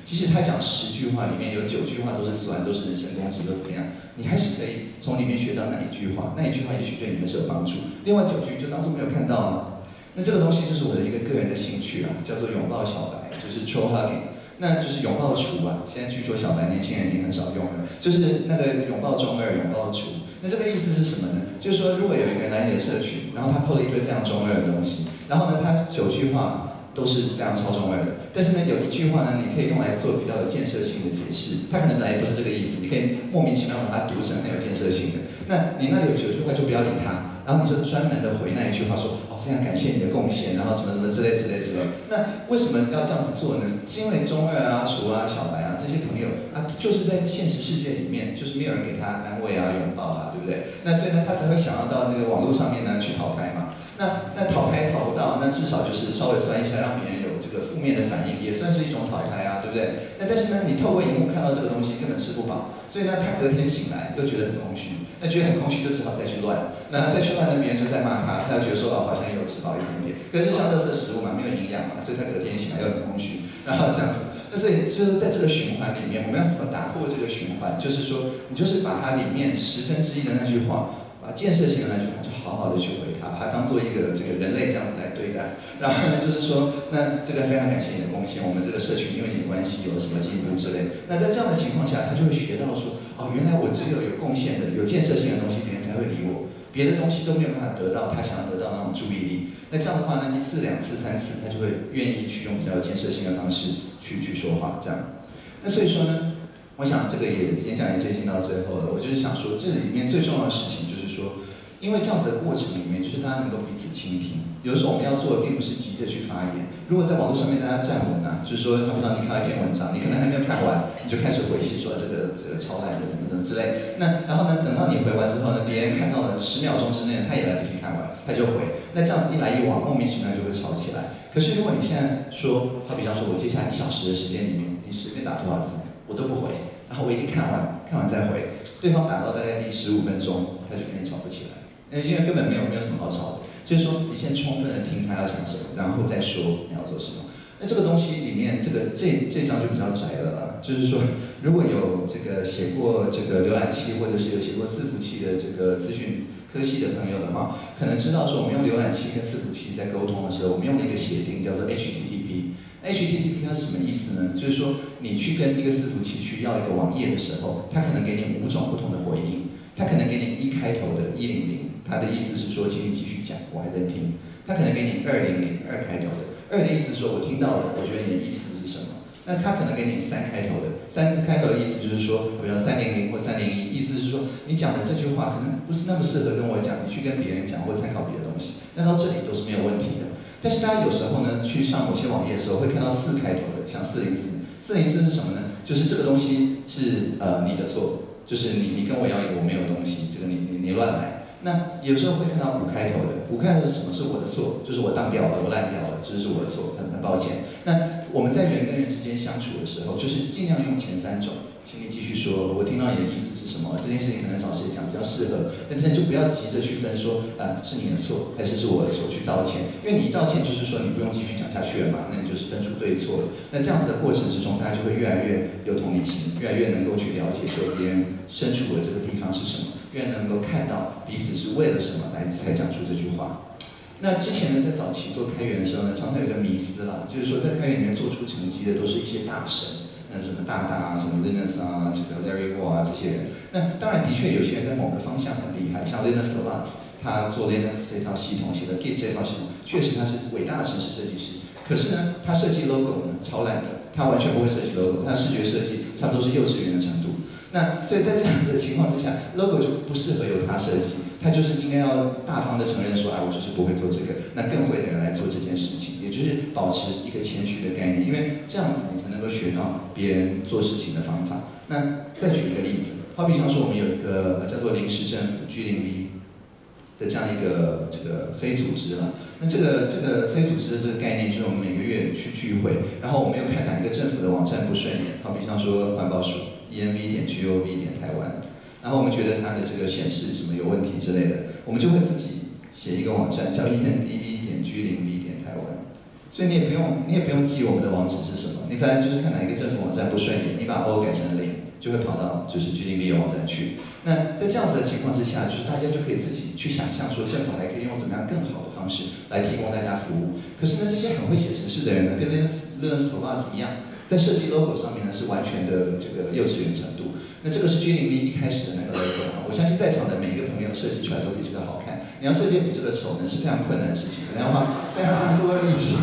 Speaker 1: 即使他讲10句话里面有9句话都是酸，都是人身攻击，都怎么样，你还是可以从里面学到哪一句话，那一句话也许对你们是有帮助，另外9句就当做没有看到啊。那这个东西就是我的一个个人的兴趣啊，叫做拥抱小白，就是 troll hugging。那就是拥抱厨啊，现在据说小白年轻人已经很少用了，就是那个拥抱中二，拥抱厨。那这个意思是什么呢？就是说，如果有一个人来你的社群，然后他 po 了一堆非常中二的东西，然后呢，他9句话都是非常超中二的，但是呢，有1句话呢，你可以用来做比较有建设性的解释，他可能本来也不是这个意思，你可以莫名其妙把它读成很有建设性的。那你那里有9句话就不要理他，然后你就专门的回那一句话说，非常感谢你的贡献，然后什么什么之类。那为什么要这样子做呢？是因为中二啊、厨啊、小白啊这些朋友啊，就是在现实世界里面，就是没有人给他安慰啊、拥抱啊，对不对？那所以呢，他才会想要到那个网络上面呢去讨拍嘛。那讨拍讨不到，那至少就是稍微酸一下，让别人有这个负面的反应，也算是一种讨拍啊，对不对？那但是呢，你透过荧幕看到这个东西根本吃不饱，所以呢，他隔天醒来又觉得很空虚，那觉得很空虚就只好再去乱，那再去乱呢，别人就在骂他，他就觉得说好像有吃饱一点点，可是像垃圾食物嘛，没有营养嘛，所以他隔天醒来又很空虚，然后这样子。那所以就是在这个循环里面，我们要怎么打破这个循环？就是说，你就是把它里面1/10的那句话，把建设性的那句话，就好好的去回它，把它当做一个这个人类这样子来对待。然后呢，就是说，那这个非常感谢你的贡献，我们这个社群因为你的关系有了什么进步之类。那在这样的情况下，他就会学到说，原来我只有贡献的、有建设性的东西，别人才会理我。别的东西都没有办法得到他想要得到那种注意力，那这样的话呢，1次、2次、3次，他就会愿意去用比较有建设性的方式去说话，这样。那所以说呢，我想这个演讲也接近到最后了，我就是想说，这里面最重要的事情就是说，因为这样子的过程里面，就是大家能够彼此倾听。有的时候我们要做的并不是急着去发言。如果在网络上面大家站稳啊，就是说，好比说你看到一篇文章，你可能还没有看完，你就开始回信说这个超烂的怎么之类。那然后呢，等到你回完之后呢，别人看到了10秒钟之内，他也来不及看完，他就回。那这样子一来一往，莫名其妙就会吵起来。可是如果你现在说，好比方说我接下来1小时的时间里面，你随便打多少字，我都不回，然后我一定看完再回，对方打到大概第15分钟，他就跟你吵不起来。因为根本没有什么好吵的，就是说你先充分的听他要讲什么，然后再说你要做什么。那这个东西里面，这章就比较窄了啦，就是说如果有这个写过这个浏览器，或者是有写过伺服器的这个资讯科系的朋友的话，可能知道说我们用浏览器跟伺服器在沟通的时候，我们用了一个协定叫做 HTTP。HTTP 它是什么意思呢？就是说你去跟一个伺服器去要一个网页的时候，它可能给你5种不同的回应，它可能给你1开头的100。他的意思是说，请你继续讲，我还在听。他可能给你200，2开头的，2的意思是说我听到了，我觉得你的意思是什么？那他可能给你3开头的，3开头的意思就是说，比如300或301，意思是说你讲的这句话可能不是那么适合跟我讲，你去跟别人讲或参考别的东西。那到这里都是没有问题的。但是大家有时候呢，去上某些网页的时候，会看到4开头的，像404。404是什么呢？就是这个东西是你的错，就是你跟我要一个我没有东西，这个你乱来。那有时候会看到5开头的，5开头是什么？是我的错，就是我当掉了，我烂掉了，这是我的错，很抱歉。那我们在人跟人之间相处的时候，就是尽量用前3种，请你继续说，我听到你的意思是什么？这件事情可能找谁讲比较适合，但是就不要急着去分说，是你的错还是我的错，去道歉，因为你一道歉就是说你不用继续讲下去了嘛，那你就是分出对错了。那这样子的过程之中，大家就会越来越有同理心，越来越能够去了解说别人身处的这个地方是什么。越能够看到彼此是为了什么才讲出这句话。那之前呢，在早期做开源的时候呢，常常有一个迷思啦，就是说在开源里面做出成绩的都是一些大神，什么大啊，什么 Linus 啊，这个 Larry Wall 啊这些人。那当然的确有些人在某个方向很厉害，像 Linus Torvalds，他做 Linux 这套系统，写的 Git 这套系统，确实他是伟大的程式设计师。可是呢，他设计 logo 呢超烂的，他完全不会设计 logo， 他的视觉设计差不多是幼稚园的程度。那所以在这样子的情况之下 ，logo 就不适合由他设计，他就是应该要大方的承认说，我就是不会做这个，那更会的人来做这件事情，也就是保持一个谦虚的概念，因为这样子你才能够学到别人做事情的方法。那再举一个例子，好比方说我们有一个叫做临时政府 G0V 的这样一个非组织了。那这个非组织的这个概念，就是我们每个月去聚会，然后我们又看哪一个政府的网站不顺眼，好比方说环保署。env.gov.台湾，然后我们觉得它的这个显示什么有问题之类的，我们就会自己写一个网站叫 env.g0v.台湾。 所以你也不用记我们的网址是什么，你反正就是看哪一个政府网站不顺眼，你把 O 改成0，就会跑到就是 GDP 网站去。那在这样子的情况之下，就是大家就可以自己去想象说，政府还可以用怎么样更好的方式来提供大家服务。可是呢，这些很会写程式的人呢，跟 Linus Torvalds 一样，在设计 logo 上面呢是完全的这个幼稚园程度。那这个是 G0V 一开始的那个 logo 啊，我相信在场的每一个朋友设计出来都比这个好看。你要设计比这个丑呢，是非常困难的事情，可能要花非常多的力气。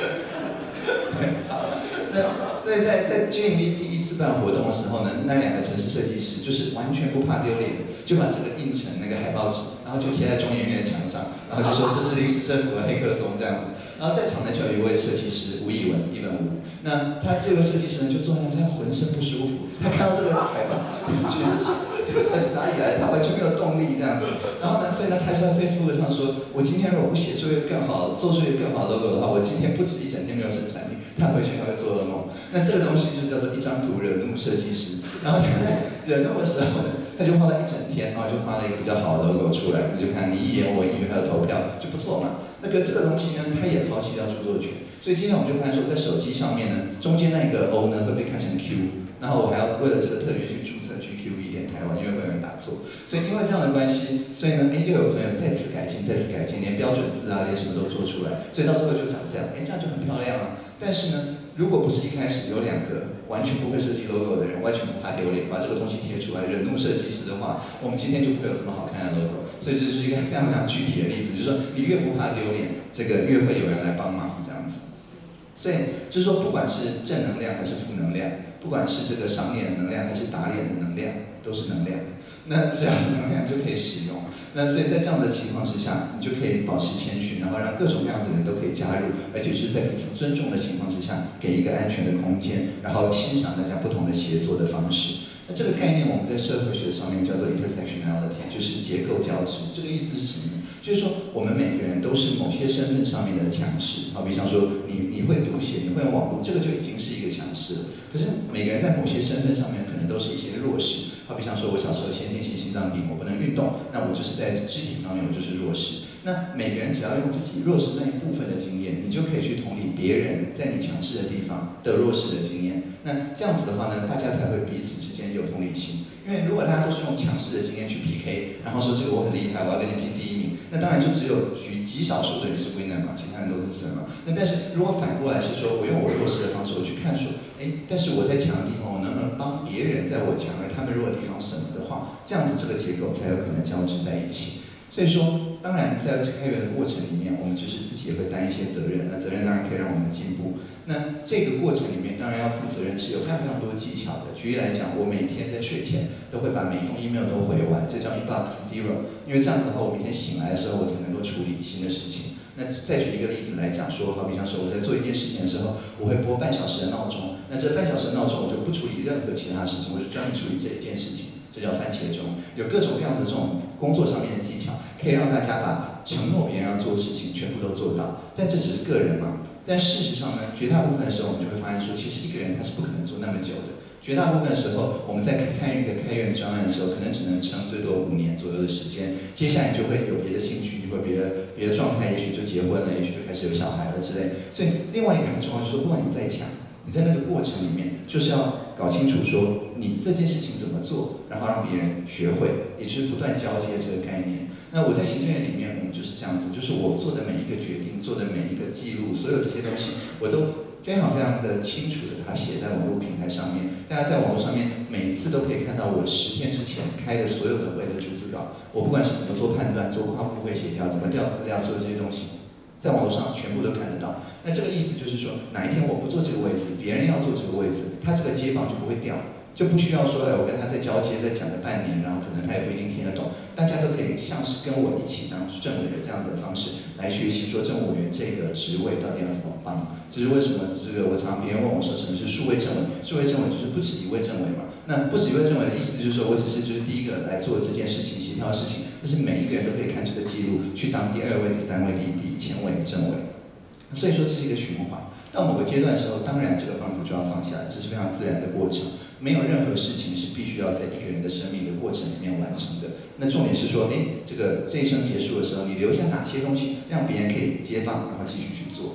Speaker 1: 那所以在 G0V 第一次办活动的时候呢，那2个程式设计师就是完全不怕丢脸，就把这个印成那个海报纸，然后就贴在中研院的墙上，然后就说这是临时政府的黑客松这样子。然后在场呢就有一位设计师吴以文，1文5，那他这位设计师呢就坐在那边，他浑身不舒服，他看到这个海报，他觉得这个东西哪里来的，他完全没有动力这样子。然后呢，所以呢他就在 Facebook 上说，我今天如果不写出一个更好、做出一个更好的 logo 的话，我今天不止一整天没有生产力。他回去还会做噩梦。那这个东西就叫做一张图惹怒设计师。然后他在惹怒的时候呢，他就花了一整天，然后就发了一个比较好的 logo 出来。你就看你一言我一语还有投票就不错嘛。那个这个东西呢，他也抛弃掉著作权。所以今天我们就发现说，在手机上面呢，中间那个 O 呢会被看成 Q， 然后我还要为了这个特别去注册 GQV 点台湾，因为会有人打错。所以因为这样的关系，所以呢，又有朋友再次改进，连标准字啊，连什么都做出来，所以到最后就长这样，这样就很漂亮啊。但是呢，如果不是一开始有2个完全不会设计 logo 的人，完全不怕丢脸，把这个东西贴出来惹怒设计师的话，我们今天就不会有这么好看的 logo。所以这就是一个非常非常具体的例子，就是说你越不怕丢脸，这个越会有人来帮忙这样子。所以就是说，不管是正能量还是负能量，不管是这个赏脸的能量还是打脸的能量，都是能量。那只要是能量就可以使用。那所以在这样的情况之下，你就可以保持谦逊，然后让各种各样子的人都可以加入，而且是在彼此尊重的情况之下，给一个安全的空间，然后欣赏大家不同的协作的方式。那这个概念我们在社会学上面叫做 intersectionality， 就是结构交织。这个意思是什么呢？就是说我们每个人都是某些身份上面的强势。好比像说你会读写，你会网络，这个就已经是一个强势了。可是每个人在某些身份上面可能都是一些弱势。好比像说我小时候先天性心脏病，我不能运动，那我就是在肢体方面我就是弱势。那每个人只要用自己弱势那一部分的经验，你就可以去同理别人在你强势的地方的弱势的经验。那这样子的话呢，大家才会彼此之间有同理心。因为如果大家都是用强势的经验去 PK， 然后说这个我很厉害，我要跟你拼第1名，那当然就只有极少数的人是 winner 嘛，其他人都是 loser 嘛。那但是如果反过来是说，我用我弱势的方式，我去看说，但是我在强的地方，我能不能帮别人在我强而他们弱的地方什么的话，这样子这个结构才有可能交织在一起。所以说，当然在开源的过程里面，我们就是自己也会担一些责任，那责任当然可以让我们进步。那这个过程里面，当然要负责任是有非常非常多技巧的。举例来讲，我每天在睡前都会把每一封 email 都回完，这叫 inbox zero， 因为这样子的话，我明天醒来的时候，我才能够处理新的事情。那再举一个例子来讲说，好比像说我在做一件事情的时候，我会拨半小时的闹钟，那这半小时的闹钟我就不处理任何其他事情，我就专门处理这一件事情。这叫番茄钟，有各种各样子这种工作上面的技巧，可以让大家把承诺别人要做的事情全部都做到。但这只是个人嘛，但事实上呢，绝大部分的时候我们就会发现说，其实一个人他是不可能做那么久的。绝大部分的时候，我们在参与一个开源专案的时候，可能只能撑最多5年左右的时间。接下来你就会有别的兴趣，你会别的状态，也许就结婚了，也许就开始有小孩了之类。所以另外一个很重要就是，不管你再强，你在那个过程里面，就是要搞清楚说你这件事情怎么做，然后让别人学会，也就是不断交接这个概念。那我在行政院里面，我们就是这样子，就是我做的每一个决定，做的每一个记录，所有这些东西，我都非常非常的清楚的把它写在网络平台上面。大家在网络上面每一次都可以看到我10天之前开的所有的会的逐字稿，我不管是怎么做判断、做跨部会协调、怎么调资料，所有这些东西，在网络上全部都看得到。那这个意思就是说，哪一天我不做这个位置，别人要做这个位置，他这个街坊就不会掉，就不需要说，我跟他在交接，再讲了半年，然后可能他也不一定听得懂。大家都可以像是跟我一起当政委的这样子的方式来学习，说政务员这个职位到底要怎么帮。这是为什么？这个我常别人问我说，什么是数位政委？数位政委就是不止一位政委嘛。那不止一位政委的意思就是说，我只是就是第一个来做这件事情、协调的事情，但是每一个人都可以看这个记录，去当第2位、第3位、第1000位的政委。所以说这是一个循环。到某个阶段的时候，当然这个棒子就要放下来，这是非常自然的过程。没有任何事情是必须要在一个人的生命的过程里面完成的。那重点是说，这一生结束的时候，你留下哪些东西让别人可以接棒，然后继续去做。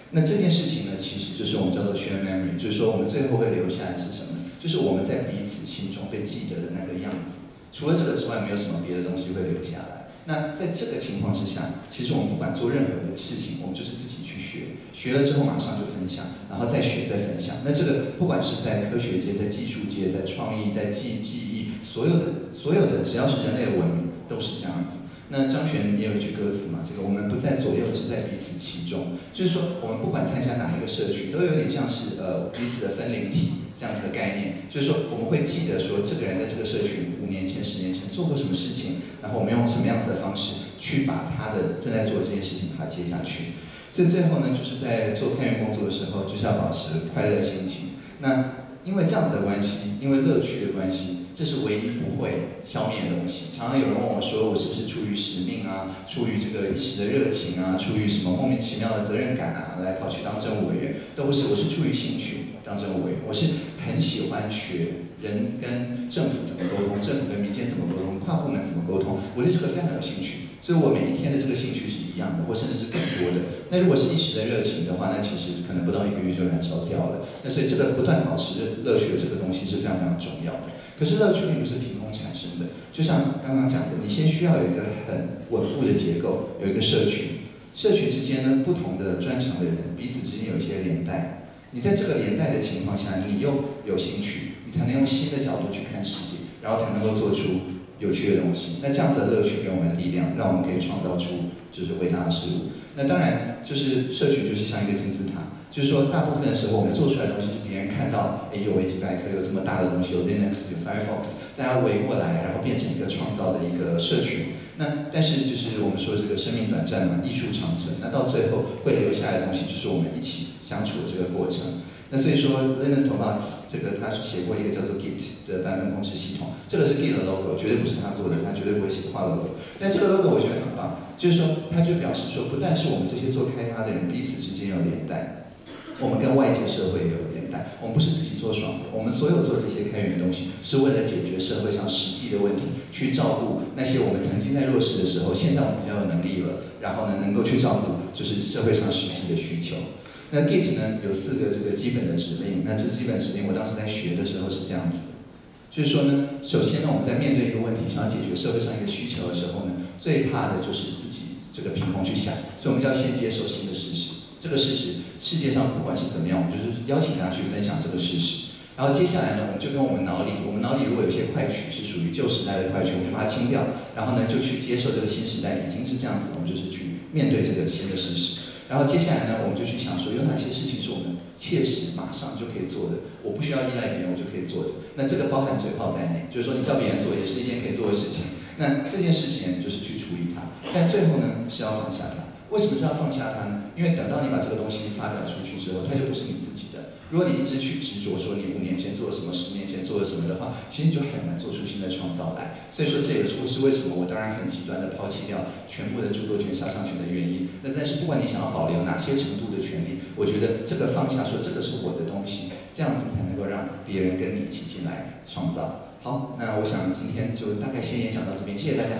Speaker 1: 那这件事情呢，其实就是我们叫做 share memory， 就是说我们最后会留下来是什么呢？就是我们在彼此心中被记得的那个样子。除了这个之外，没有什么别的东西会留下来。那在这个情况之下，其实我们不管做任何的事情，我们就是自己去学，学了之后马上就分享，然后再学再分享。那这个不管是在科学界、在技术界、在创意、在记忆，所有的只要是人类的文明都是这样子。那张悬也有一句歌词嘛，这个我们不在左右，只在彼此其中。就是说，我们不管参加哪一个社区，都有点像是彼此的分灵体这样子的概念。就是说，我们会记得说，这个人在这个社区5年前、10年前做过什么事情，然后我们用什么样子的方式去把他的正在做的这件事情把它接下去。所以最后呢，就是在做开源工作的时候，就是要保持快乐的心情。那因为这样子的关系，因为乐趣的关系，这是唯一不会消灭的东西。常常有人问我说，我是不是出于使命啊，出于这个一时的热情啊，出于什么莫名其妙的责任感啊，来跑去当政务委员？都不是，我是出于兴趣当政务委员。我是很喜欢学人跟政府怎么沟通，政府跟民间怎么沟通，跨部门怎么沟通，我对这个非常有兴趣。所以我每一天的这个兴趣是一样的，或甚至是更多的。那如果是一时的热情的话，那其实可能不到1个月就燃烧掉了。那所以这个不断保持乐趣的这个东西是非常非常重要的。可是乐趣并不是凭空产生的，就像刚刚讲的，你先需要有一个很稳固的结构，有一个社群。社群之间呢，不同的专长的人彼此之间有一些连带。你在这个连带的情况下，你又有兴趣，你才能用新的角度去看世界，然后才能够做出有趣的东西。那这样子的乐趣给我们力量，让我们可以创造出就是伟大的事物。那当然，就是社群就是像一个金字塔，就是说大部分的时候我们做出来的东西是别人看到，有维基百科有这么大的东西，有 Linux 有 Firefox， 大家围过来，然后变成一个创造的一个社群。那但是就是我们说这个生命短暂嘛，艺术长存。那到最后会留下来的东西，就是我们一起相处的这个过程。那所以说 Linus Torvalds 这个他是写过一个叫做 Git 的版本控制系统，这个是 Git 的 logo， 绝对不是他做的，他绝对不会画 logo。但这个 logo 我觉得很棒，就是说他就表示说，不但是我们这些做开发的人彼此之间有连带，我们跟外界社会也有连带。我们不是自己做爽的，我们所有做这些开源的东西，是为了解决社会上实际的问题，去照顾那些我们曾经在弱势的时候，现在我们比较有能力了，然后呢能够去照顾就是社会上实际的需求。那 Git 呢有4个这个基本的指令，那这基本指令我当时在学的时候是这样子的，就是说呢，首先呢我们在面对一个问题，想要解决社会上一个需求的时候呢，最怕的就是自己这个凭空去想，所以我们就要先接受新的事实。这个事实，世界上不管是怎么样，我们就是邀请大家去分享这个事实。然后接下来呢，我们就跟我们脑里如果有些快取是属于旧时代的快取，我们就把它清掉，然后呢就去接受这个新时代已经是这样子，我们就是去面对这个新的事实。然后接下来呢，我们就去想说，有哪些事情是我们切实马上就可以做的，我不需要依赖别人，我就可以做的。那这个包含嘴炮在内，就是说你叫别人做也是一件可以做的事情。那这件事情就是去处理它，但最后呢是要放下它。为什么是要放下它呢？因为等到你把这个东西发表出去之后，它就不是你自己的。如果你一直去执着说你5年前做了什么，10年前做了什么的话，其实你就很难做出新的创造来。所以说这也是为什么我当然很极端的抛弃掉全部的著作权、肖像权的原因。那但是不管你想要保留哪些程度的权利，我觉得这个放下说这个是我的东西，这样子才能够让别人跟你一起进来创造。好，那我想今天就大概先演讲到这边，谢谢大家。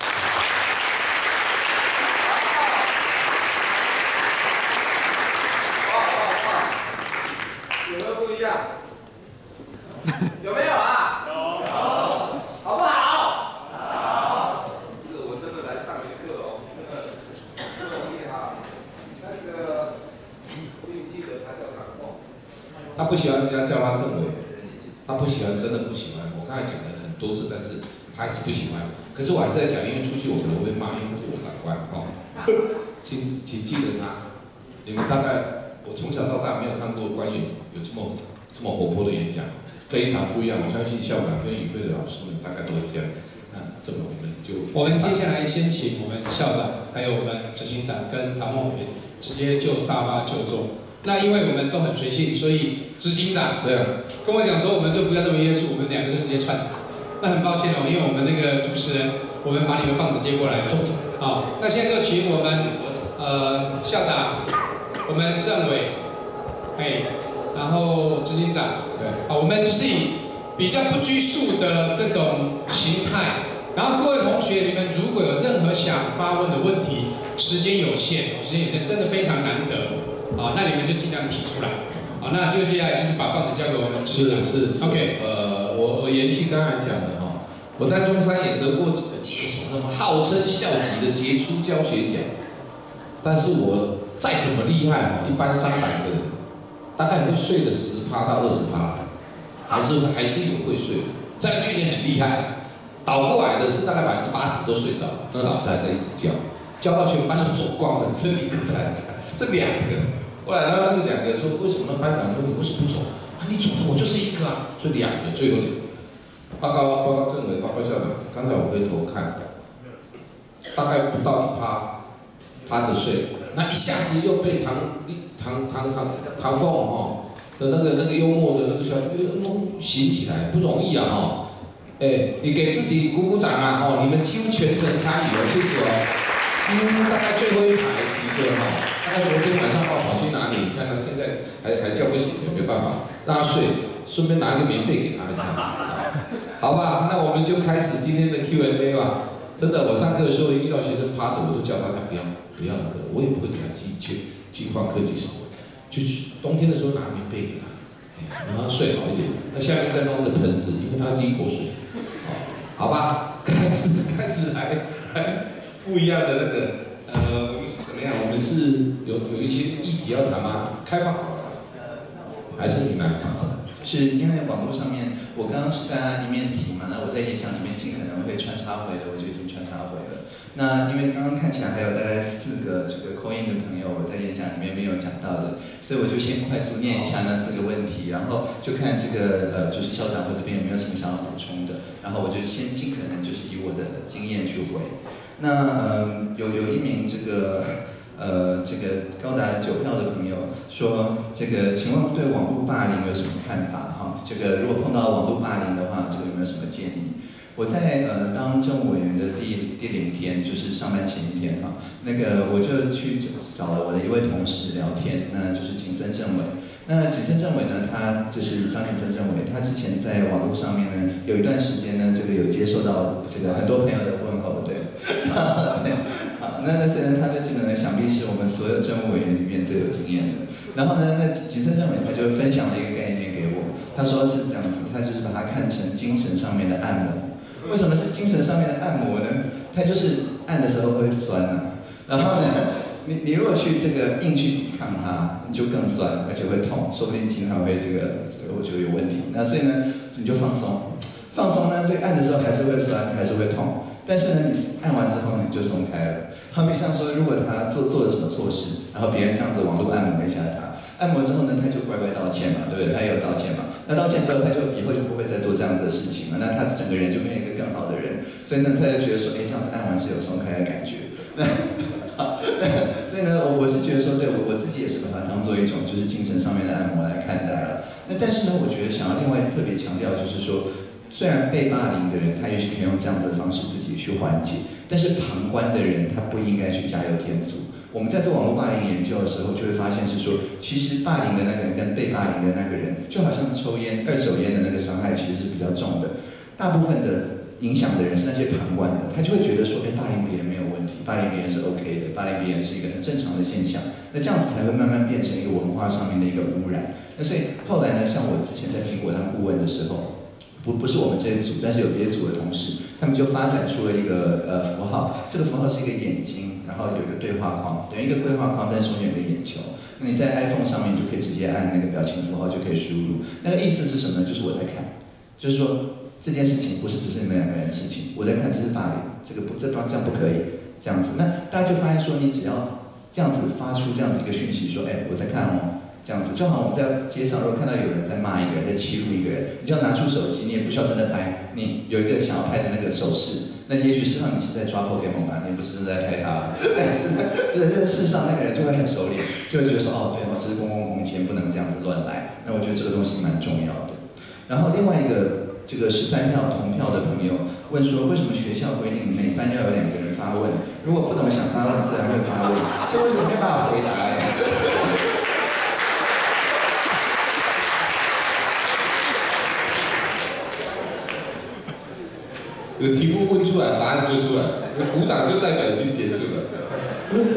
Speaker 2: 有没有啊？有。好不好？好。这个我真的来上一课哦，不容易哈。那个，你记得他叫哪个？
Speaker 3: 他不喜欢人家叫他政委，他不喜欢，真的不喜欢。我刚才讲了很多次，但是他还是不喜欢。可是我还是在讲，因为出去我可能会骂，因为他是我长官哦。请记得他。你们大概，我从小到大没有看过官员有这么活泼的演讲。非常不一样，我相信校长跟与会的老师们大概都会这样。那这么
Speaker 4: 我们接下来先请我们校长，还有我们执行长跟唐梦委员直接就沙发就坐。那因为我们都很随性，所以执行长跟我讲说，我们就不要那么约束，我们2个就直接串场。那很抱歉哦，因为我们那个主持人，我们把你们棒子接过来了。好，那现在就请我们校长，我们政委，然后执行长，我们就是以比较不拘束的这种形态。然后各位同学，你们如果有任何想发问的问题，时间有限，真的非常难得好，那你们就尽量提出来。好，那接下来就是把棒子交给我们执行长。
Speaker 3: 是
Speaker 4: OK。
Speaker 3: 我延续刚才讲的哈，我在中山也得过几个杰出，那么号称校级的杰出教学奖。但是我再怎么厉害哈，一般300个人，大概会睡了10%到20%，还是有会睡的。这样就已经很厉害。倒过来的是大概80%都睡着了，那老师还在一直教到全班都走光了，身体可难讲。这2个。后来那2个说，为什么班长说你为什么不走？啊，你走了我就是1个啊，所以2个最后报告政委，报告校长，刚才我回头看，大概不到1%趴着睡，那一下子又被唐凤的那个幽默的那个笑又弄醒起来，不容易啊哈。你给自己鼓鼓掌啊哦，你们几乎全程参与了，谢谢哦。几乎大概最后一排几个哈。大概昨天晚上跑去哪里？看他现在还叫不醒，也没办法，让他睡，顺便拿一个棉被给他一下，好吧？那我们就开始今天的 Q&A 吧。真的，我上课的时候遇到学生趴着，我都叫他不要那个，我也不会给他去换科技什么，就冬天的时候拿棉被给他，让他睡好一点。那下面再弄个藤子，因为他滴口水，好吧？开始来不一样的那个。我们是怎么样？我们是有一些议题要谈吗？开放，还是你来谈？
Speaker 1: 是因为网络上面，我刚刚是大家一面提嘛，那我在演讲里面尽可能会穿插回的，我就已经穿插回了。那因为刚刚看起来还有大概4个这个 call in 的朋友，我在演讲里面没有讲到的，所以我就先快速念一下那4个问题，然后就看这个就是校长或这边有没有什么想要补充的，然后我就先尽可能就是以我的经验去回。那有一名这个高达9票的朋友说，这个请问对网络霸凌有什么看法哈？这个如果碰到网络霸凌的话，这个有没有什么建议？我在当政务委员的第0天，就是上班前1天哈，那个我就去找了我的一位同事聊天，那就是景森政委。那景森政委呢，他就是张景森政委，他之前在网络上面呢，有一段时间呢，这个有接受到这个很多朋友的问候，对，好，那所以呢，他对这个呢，想必是我们所有政务委员里面最有经验的。然后呢，那景森政委他就分享了一个概念给我，他说是这样子，他就是把它看成精神上面的按摩。为什么是精神上面的按摩呢？它就是按的时候会酸啊，然后呢，你如果去这个硬去抵抗它，你就更酸，而且会痛，说不定经常会这个我觉得有问题。那所以呢，你就放松呢，这个按的时候还是会酸，还是会痛，但是呢，你按完之后你就松开了。好比像说，如果他做了什么错事，然后别人这样子网络按摩一下他，按摩之后呢，他就乖乖道歉嘛，对不对？他也有道歉嘛。那道歉之后，他就以后就不会再做这样子的事情了。那他整个人就变成一个更好的人。所以呢，他就觉得说，这样子按完是有松开的感觉。所以呢，我是觉得说，对我自己也是把它当做一种就是精神上面的按摩来看待了。那但是呢，我觉得想要另外特别强调就是说，虽然被霸凌的人他也许可以用这样子的方式自己去缓解，但是旁观的人他不应该去加油添醋。我们在做网络霸凌研究的时候，就会发现是说，其实霸凌的那个人跟被霸凌的那个人，就好像抽烟2手烟的那个伤害其实是比较重的。大部分的影响的人是那些旁观的，他就会觉得说，霸凌别人没有问题，霸凌别人是 OK 的，霸凌别人是一个很正常的现象。那这样子才会慢慢变成一个文化上面的一个污染。那所以后来呢，像我之前在苹果当顾问的时候，不是我们这一组，但是有别组的同事，他们就发展出了一个符号，这个符号是一个眼睛，然后有一个对话框，等于一个对话框，但是中间有个眼球。那你在 iPhone 上面就可以直接按那个表情符号就可以输入。那个意思是什么呢？就是我在看，就是说这件事情不是只是你们2个人的事情，我在看这是霸凌，这样不可以这样子。那大家就发现说，你只要这样子发出这样子一个讯息，说我在看哦。这样子，就好像我们在街上，如果看到有人在骂一个人，在欺负一个人，你只要拿出手机，你也不需要真的拍，你有一个想要拍的那个手势，那也许事实上你是在抓 Pokemon 吧，你不是真的在拍他，但是呢，事实上那个人就会很熟练，就会觉得说，对，这是公共空间，不能这样子乱来。那我觉得这个东西蛮重要的。然后另外一个这个13票同票的朋友问说，为什么学校规定每班要有2个人发问？如果不懂想发问，自然会发问，这为什么没办法回答
Speaker 3: 题目问出来，答案就出来，鼓掌就代表已经结束了。
Speaker 1: 所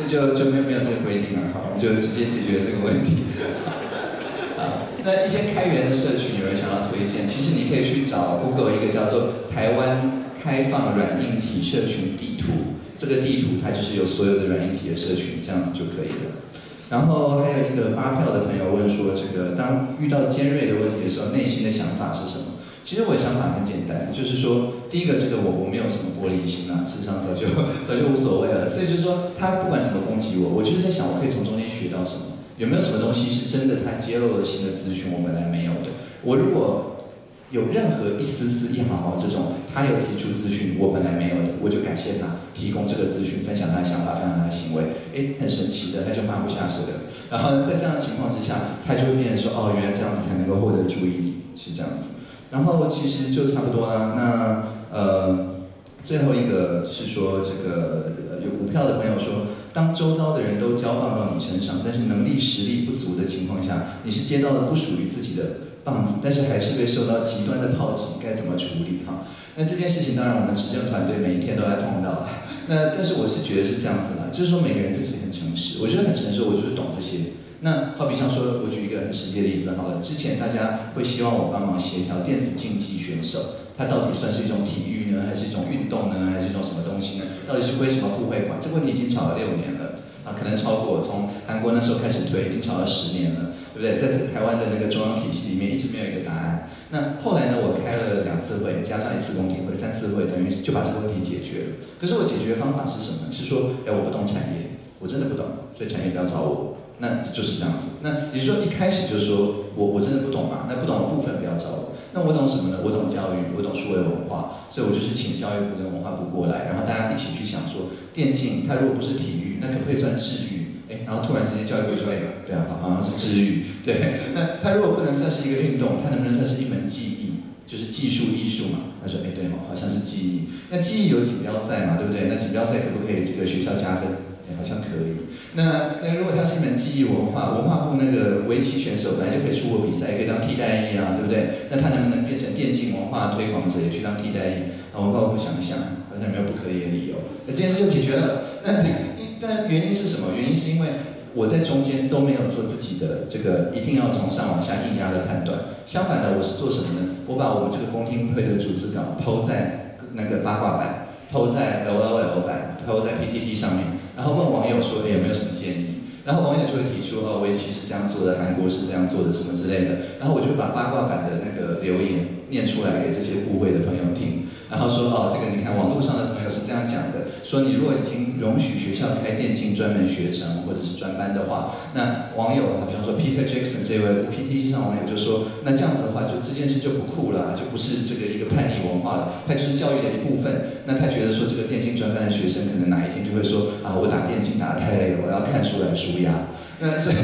Speaker 1: 所以就没有这个规定了，好，我们就直接解决这个问题。好，那一些开源的社群，有人想要推荐，其实你可以去找 Google 一个叫做台湾开放软硬体社群地图，这个地图它就是有所有的软硬体的社群，这样子就可以了。然后还有一个8票的朋友问说，这个当遇到尖锐的问题的时候，内心的想法是什么？其实我的想法很简单，就是说，第一个，这个我没有什么玻璃心啊，事实上早就无所谓了。所以就是说，他不管怎么攻击我，我就是在想，我可以从中间学到什么？有没有什么东西是真的他揭露了新的资讯，我本来没有的？我如果有任何一丝丝一毫毫这种他有提出资讯我本来没有的，我就感谢他提供这个资讯，分享他的想法，分享他的行为，很神奇的，他就骂不下水了。然后在这样的情况之下，他就会变成说，哦，原来这样子才能够获得注意力，是这样子。然后其实就差不多啦。那最后一个是说，这个有5票的朋友说，当周遭的人都交棒到你身上，但是能力实力不足的情况下，你是接到了不属于自己的棒子，但是还是被受到极端的炮击，该怎么处理哈？那这件事情当然我们执政团队每一天都在碰到。那但是我是觉得是这样子啦，就是说每个人自己很诚实，我觉得很诚实，我就是懂这些。那好比像说，我举一个很实际的例子好了，之前大家会希望我帮忙协调电子竞技选手，它到底算是一种体育呢，还是一种运动呢，还是一种什么东西呢？到底是归什么部会管？这个问题已经吵了6年了啊，可能超过从韩国那时候开始推，已经吵了10年了，对不对？在台湾的那个中央体系里面一直没有一个答案。那后来呢，我开了2次会，加上1次公听会，3次会，等于就把这个问题解决了。可是我解决方法是什么？是说，我不懂产业，我真的不懂，所以产业不要找我。那就是这样子。那也就是说，一开始就是说我真的不懂嘛，那不懂的部分不要找我。那我懂什么呢？我懂教育，我懂数位文化，所以我就是请教育部跟文化部过来，然后大家一起去想说，电竞它如果不是体育，那可不可以算治愈？然后突然之间教育部说，对啊，好像是治愈。对，那它如果不能算是一个运动，它能不能算是一门技艺？就是技术艺术嘛？他说，对哦，好像是技艺。那技艺有锦标赛嘛，对不对？那锦标赛可不可以这个学校加分？好像可以。那如果它是一门技艺文化，文化部那个围棋选手本来就可以出国比赛，也可以当替代役啊，对不对？那他能不能变成电竞文化推广者，也去当替代役？文化部想一想，好像没有不可以的理由。那这件事就解决了。但原因是什么？原因是因为我在中间都没有做自己的这个一定要从上往下硬压的判断。相反的，我是做什么呢？我把我们这个公听会的组织稿抛在那个八卦版，抛在 LOL 版，抛在 PTT 上面。然后问网友说，有没有什么建议？然后网友就会提出，围棋是这样做的，韩国是这样做的，什么之类的。然后我就把八卦版的那个留言念出来给这些部会的朋友听，然后说，这个你看网络上的朋友是这样讲的，说你如果已经容许学校开电竞专门学程或者是专班的话，那网友好像说 Peter Jackson 这位在 PTT 上网友就说，那这样子的话，就这件事就不酷了，就不是这个一个叛逆文化了，它就是教育的一部分。那他觉得说，这个电竞专班的学生可能哪一天就会说，我打电竞打得太累了，我要看书来舒压。那所以，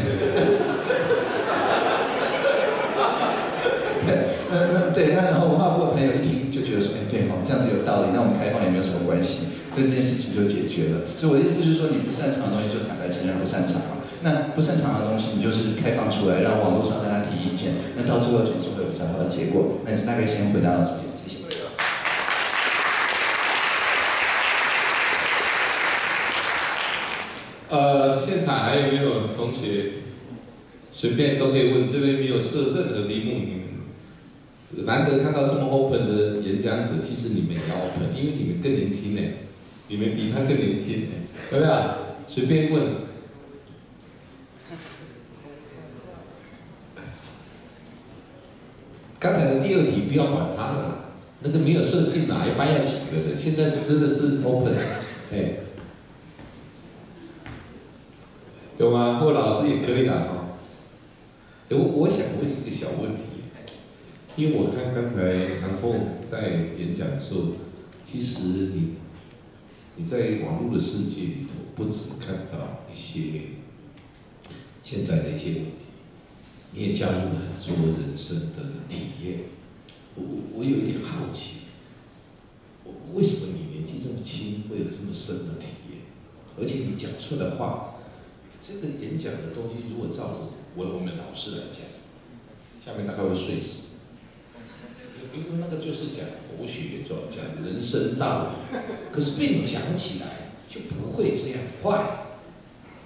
Speaker 1: 对，然后文化部的朋友一听就觉得说，对哦，这样子有道理，那我们开放也没有什么关系，所以这件事情就解决了。所以我的意思就是说，你不擅长的东西就坦白承认不擅长嘛。那不擅长的东西，你就是开放出来，让网络上大家提意见，那到最后总是会有比较好的结果。那你大概先回答到这边，谢谢。
Speaker 3: 现场还有没有同学随便都可以问？这边没有设任何题目，你们难得看到这么 open 的演讲者，其实你们也要 open， 因为你们更年轻呢，你们比他更年轻呢，对不对？随便问。刚才的第2题不要管他了啦，那个没有设计哪一班要几个的，现在是真的是 open， 有吗？或老师也可以啦哈。我想问一个小问题，因为我看刚才唐凤在演讲的时候，其实你在网络的世界里头，不只看到一些现在的一些问题，你也加入了很多人生的体验。我有一点好奇，为什么你年纪这么轻会有这么深的体验？而且你讲出来的话。这个演讲的东西，如果照着我们老师来讲，下面大概会睡死。因为那个就是讲佛学，讲人生道理，可是被你讲起来就不会这样坏。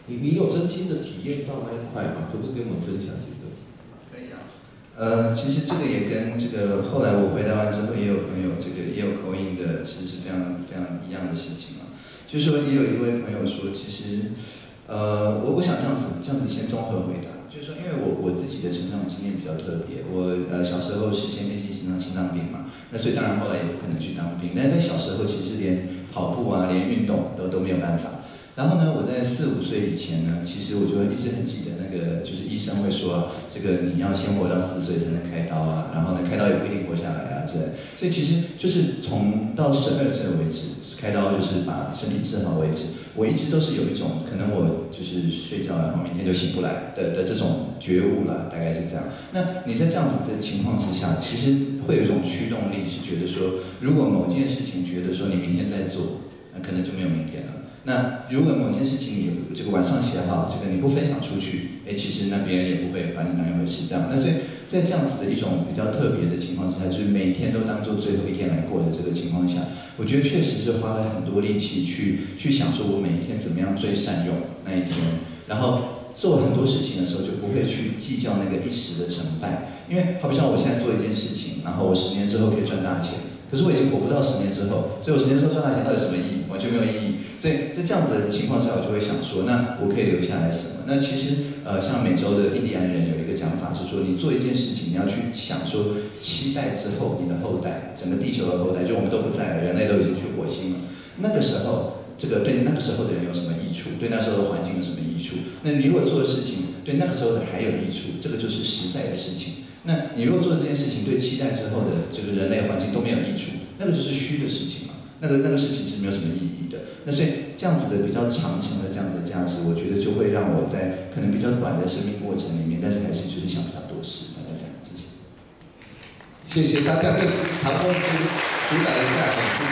Speaker 3: 你有真心的体验到那一块吗？可不可以跟我们分享这个？
Speaker 1: 可以啊。其实这个也跟这个后来我回台湾之后，也有朋友这个也有口音的，其实是非常非常一样的事情啊。就是说，也有一位朋友说，其实，我想这样子先综合回答，就是说，因为我自己的成长经验比较特别，我小时候是先天性心脏病嘛，那所以当然后来也不可能去当兵，但是在小时候其实连跑步啊，连运动都没有办法。然后呢，我在4、5岁以前呢，其实我就一直很记得那个，就是医生会说，这个你要先活到4岁才能开刀啊，然后呢，开刀也不一定活下来啊之类。所以其实就是从到12岁为止，开刀就是把身体治好为止，我一直都是有一种可能我就是睡觉然后明天就醒不来的这种觉悟啦，大概是这样。那你在这样子的情况之下，其实会有一种驱动力，是觉得说，如果某件事情觉得说你明天再做，那可能就没有明天了。那如果某件事情你这个晚上写好，这个你不分享出去，其实那别人也不会把你当一回事这样。那所以在这样子的一种比较特别的情况之下，就是每一天都当做最后一天来过的这个情况下，我觉得确实是花了很多力气去想说我每一天怎么样最善用那一天，然后做很多事情的时候就不会去计较那个一时的成败，因为好比像我现在做一件事情，然后我10年之后可以赚大钱。可是我已经活不到10年之后，所以我10年之后赚大钱到底有什么意义？完全没有意义。所以在这样子的情况下，我就会想说，那我可以留下来什么？那其实像美洲的印第安人有一个讲法是说，你做一件事情，你要去想说，期待之后你的后代，整个地球的后代，就我们都不在了，人类都已经去火星了。那个时候，这个对那个时候的人有什么益处？对那时候的环境有什么益处？那你如果做的事情对那个时候的还有益处，这个就是实在的事情。那你如果做这件事情对期待之后的这个人类环境都没有益处，那个就是虚的事情嘛，那个事情是没有什么意义的。那所以这样子的比较长程的这样子的价值，我觉得就会让我在可能比较短的生命过程里面，但是还是就是想比较多事，大概这样，谢谢。
Speaker 3: 谢谢大家对唐公主打一下，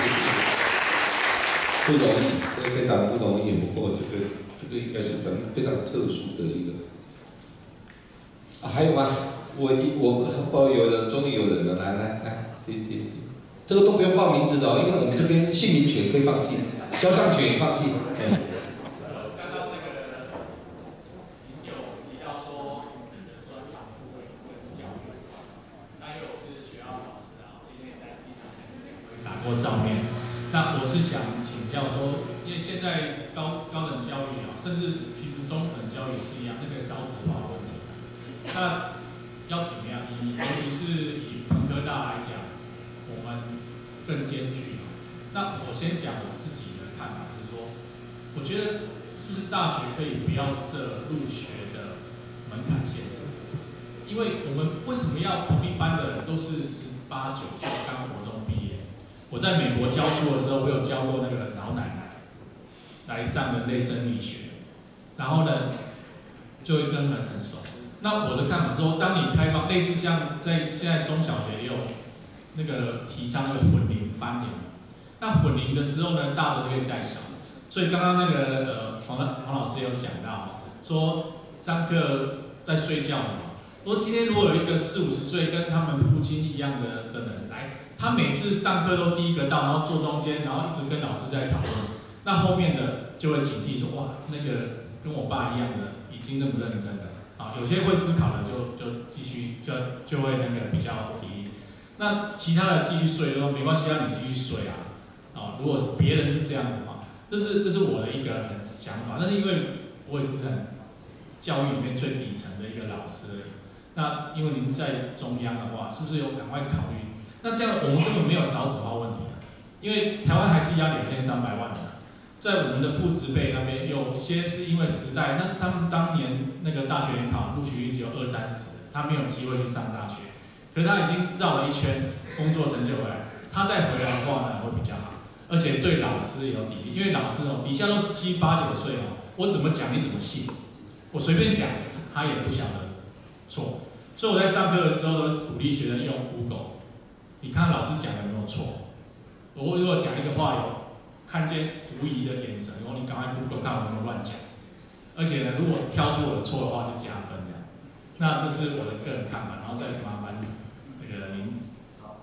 Speaker 3: 不容易，这非常不容易。不过这个应该是非常特殊的一个。还有吗？我有人终于有人了，来，听，这个都不用报名字的哦，因为我们这边姓名权可以放弃，肖像权也放弃。
Speaker 5: 刚刚那个您有提到说你的专长部分跟教育，那因为我是学校老师啊，今天也在机场打过照面。那我是想请教说，因为现在高等教育啊，甚至其实中等教育也是一样，那个少子化问题，那要怎么样？尤其是以本科大来讲，我们更艰巨嘛。那我先讲我自己的看法，就是说，我觉得是不是大学可以不要设入学的门槛限制？因为我们为什么要同一班的人都是18、19岁刚国中毕业？我在美国教书的时候，我有教过那个老奶奶来上的类生理学，然后呢，就会跟很熟。那我的看法是说，当你开放类似像在现在中小学也有那个提倡那个混龄班年，那混龄的时候呢，大的可以带小的。所以刚刚那个黄老师有讲到，说上课在睡觉嘛，说今天如果有一个40、50岁跟他们父亲一样的人来，他每次上课都第一个到，然后坐中间，然后一直跟老师在讨论，那后面的就会警惕说，哇，那个跟我爸一样的，已经那么认真了。有些会思考的就继续就会那个比较低，那其他的继续睡说没关系，让你继续睡啊。如果别人是这样的话，这是我的一个想法。但是因为我也是很教育里面最底层的一个老师而已。那因为您在中央的话，是不是有赶快考虑？那这样我们根本没有少子化问题啊，因为台湾还是压2300万人。在我们的父执辈那边，有些是因为时代，那他们当年那个大学联考录取率只有20-30%，他没有机会去上大学。可是他已经绕了一圈，工作成就回来，他再回来的话呢，会比较好，而且对老师有底力，因为老师底下都17、8、9岁我怎么讲你怎么信，我随便讲他也不晓得错。所以我在上课的时候都鼓励学生用 Google， 你看老师讲的有没有错？我如果讲一个话有看见狐疑的眼神，然后你赶快 Google 看我有没有乱讲。而且呢，如果挑出我的错的话，就加分这样。那这是我的个人看法，然后再麻烦那个您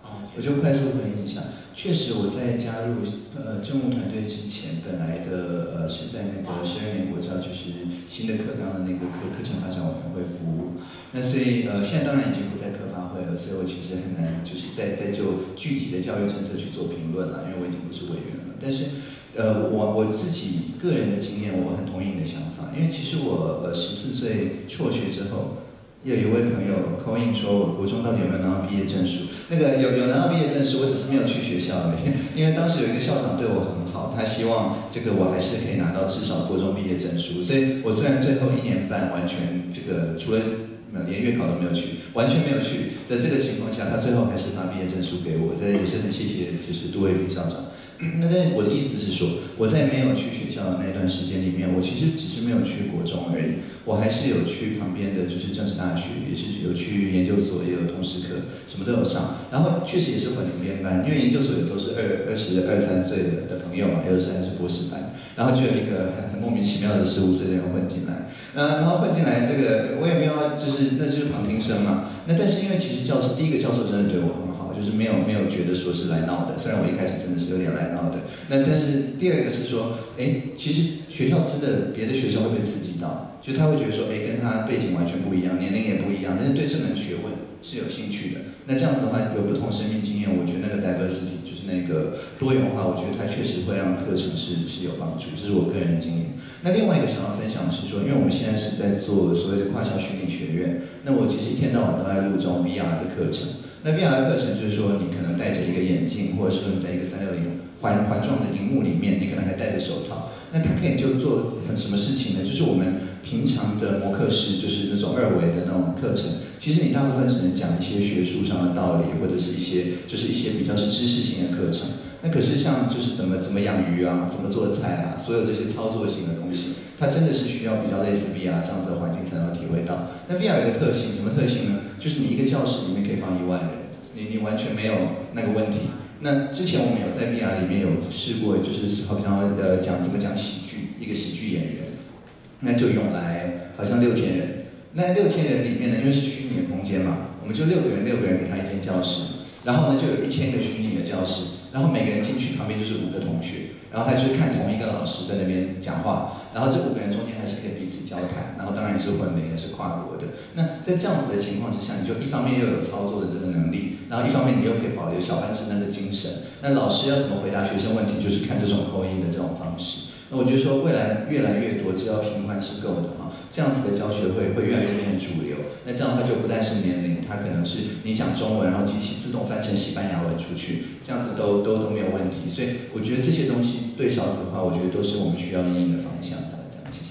Speaker 1: 我就快速回应一下，确实我在加入政务团队之前，本来的是在那个12年国教，就是新的课纲的那个课程发展委员会服务。那所以现在当然已经不在科发会了，所以我其实很难就是再就具体的教育政策去做评论了，因为我已经不是委员了。但是我自己个人的经验，我很同意你的想法，因为其实我14岁辍学之后。有一位朋友 call in 说，我国中到底有没有拿到毕业证书？那个有拿到毕业证书，我只是没有去学校而已。因为当时有一个校长对我很好，他希望这个我还是可以拿到至少国中毕业证书。所以我虽然最后1年半完全这个除了连月考都没有去，完全没有去的这个情况下，他最后还是发毕业证书给我。这也是很谢谢就是杜卫平校长。那但我的意思是说，我在没有去学校的那段时间里面，我其实只是没有去国中而已，我还是有去旁边的就是政治大学，也是有去研究所，也有通识课，什么都有上。然后确实也是混龄编班，因为研究所也都是20、23岁的朋友嘛，有的时候还是博士班，然后就有一个很莫名其妙的15岁的人混进来，然后混进来这个我也没有就是那就是旁听生嘛。那但是因为其实第一个教授真的对我很好。就是没有觉得说是来闹的，虽然我一开始真的是有点来闹的。那但是第二个是说，其实学校真的别的学校会被刺激到，就他会觉得说，跟他背景完全不一样，年龄也不一样，但是对这门学问是有兴趣的。那这样子的话，有不同生命经验，我觉得那个 diversity 就是那个多元化，我觉得它确实会让课程是有帮助，这是我个人经验。那另外一个想要分享的是说，因为我们现在是在做所谓的跨校虚拟学院，那我其实一天到晚都在录这种 VR 的课程。那 VR 的课程就是说，你可能戴着一个眼镜，或者是你在一个360环状的荧幕里面，你可能还戴着手套。那它可以就做什么事情呢？就是我们平常的模课室，就是那种2维的那种课程，其实你大部分只能讲一些学术上的道理，或者是一些比较是知识型的课程。那可是像就是怎么养鱼啊，怎么做菜啊，所有这些操作性的东西，它真的是需要比较类似 VR 这样子的环境才能体会到。那 VR 有一个特性，什么特性呢？就是你一个教室里面可以放1万人，你完全没有那个问题。那之前我们有在 VR 里面有试过，就是好像怎么讲喜剧，一个喜剧演员，那就用来好像6000人。那6000人里面呢，因为是虚拟的空间嘛，我们就6个人给他一间教室，然后呢就有1000个虚拟的教室，然后每个人进去旁边就是5个同学，然后他就是看同一个老师在那边讲话，然后这5个人中间还是可以彼此交谈，然后当然也是混龄，也是跨国的。那在这样子的情况之下，你就一方面又有操作的这个能力，然后一方面你又可以保留小班制那个精神。那老师要怎么回答学生问题，就是看这种口音的这种方式。那我觉得说未来越来越多，只要频宽是够的哈，这样子的教学会越来越变成主流。那这样它就不但是年龄，它可能是你讲中文，然后机器自动翻成西班牙文出去，这样子都没有问题。所以我觉得这些东西对少子化，我觉得都是我们需要因应的方向。这样，谢谢。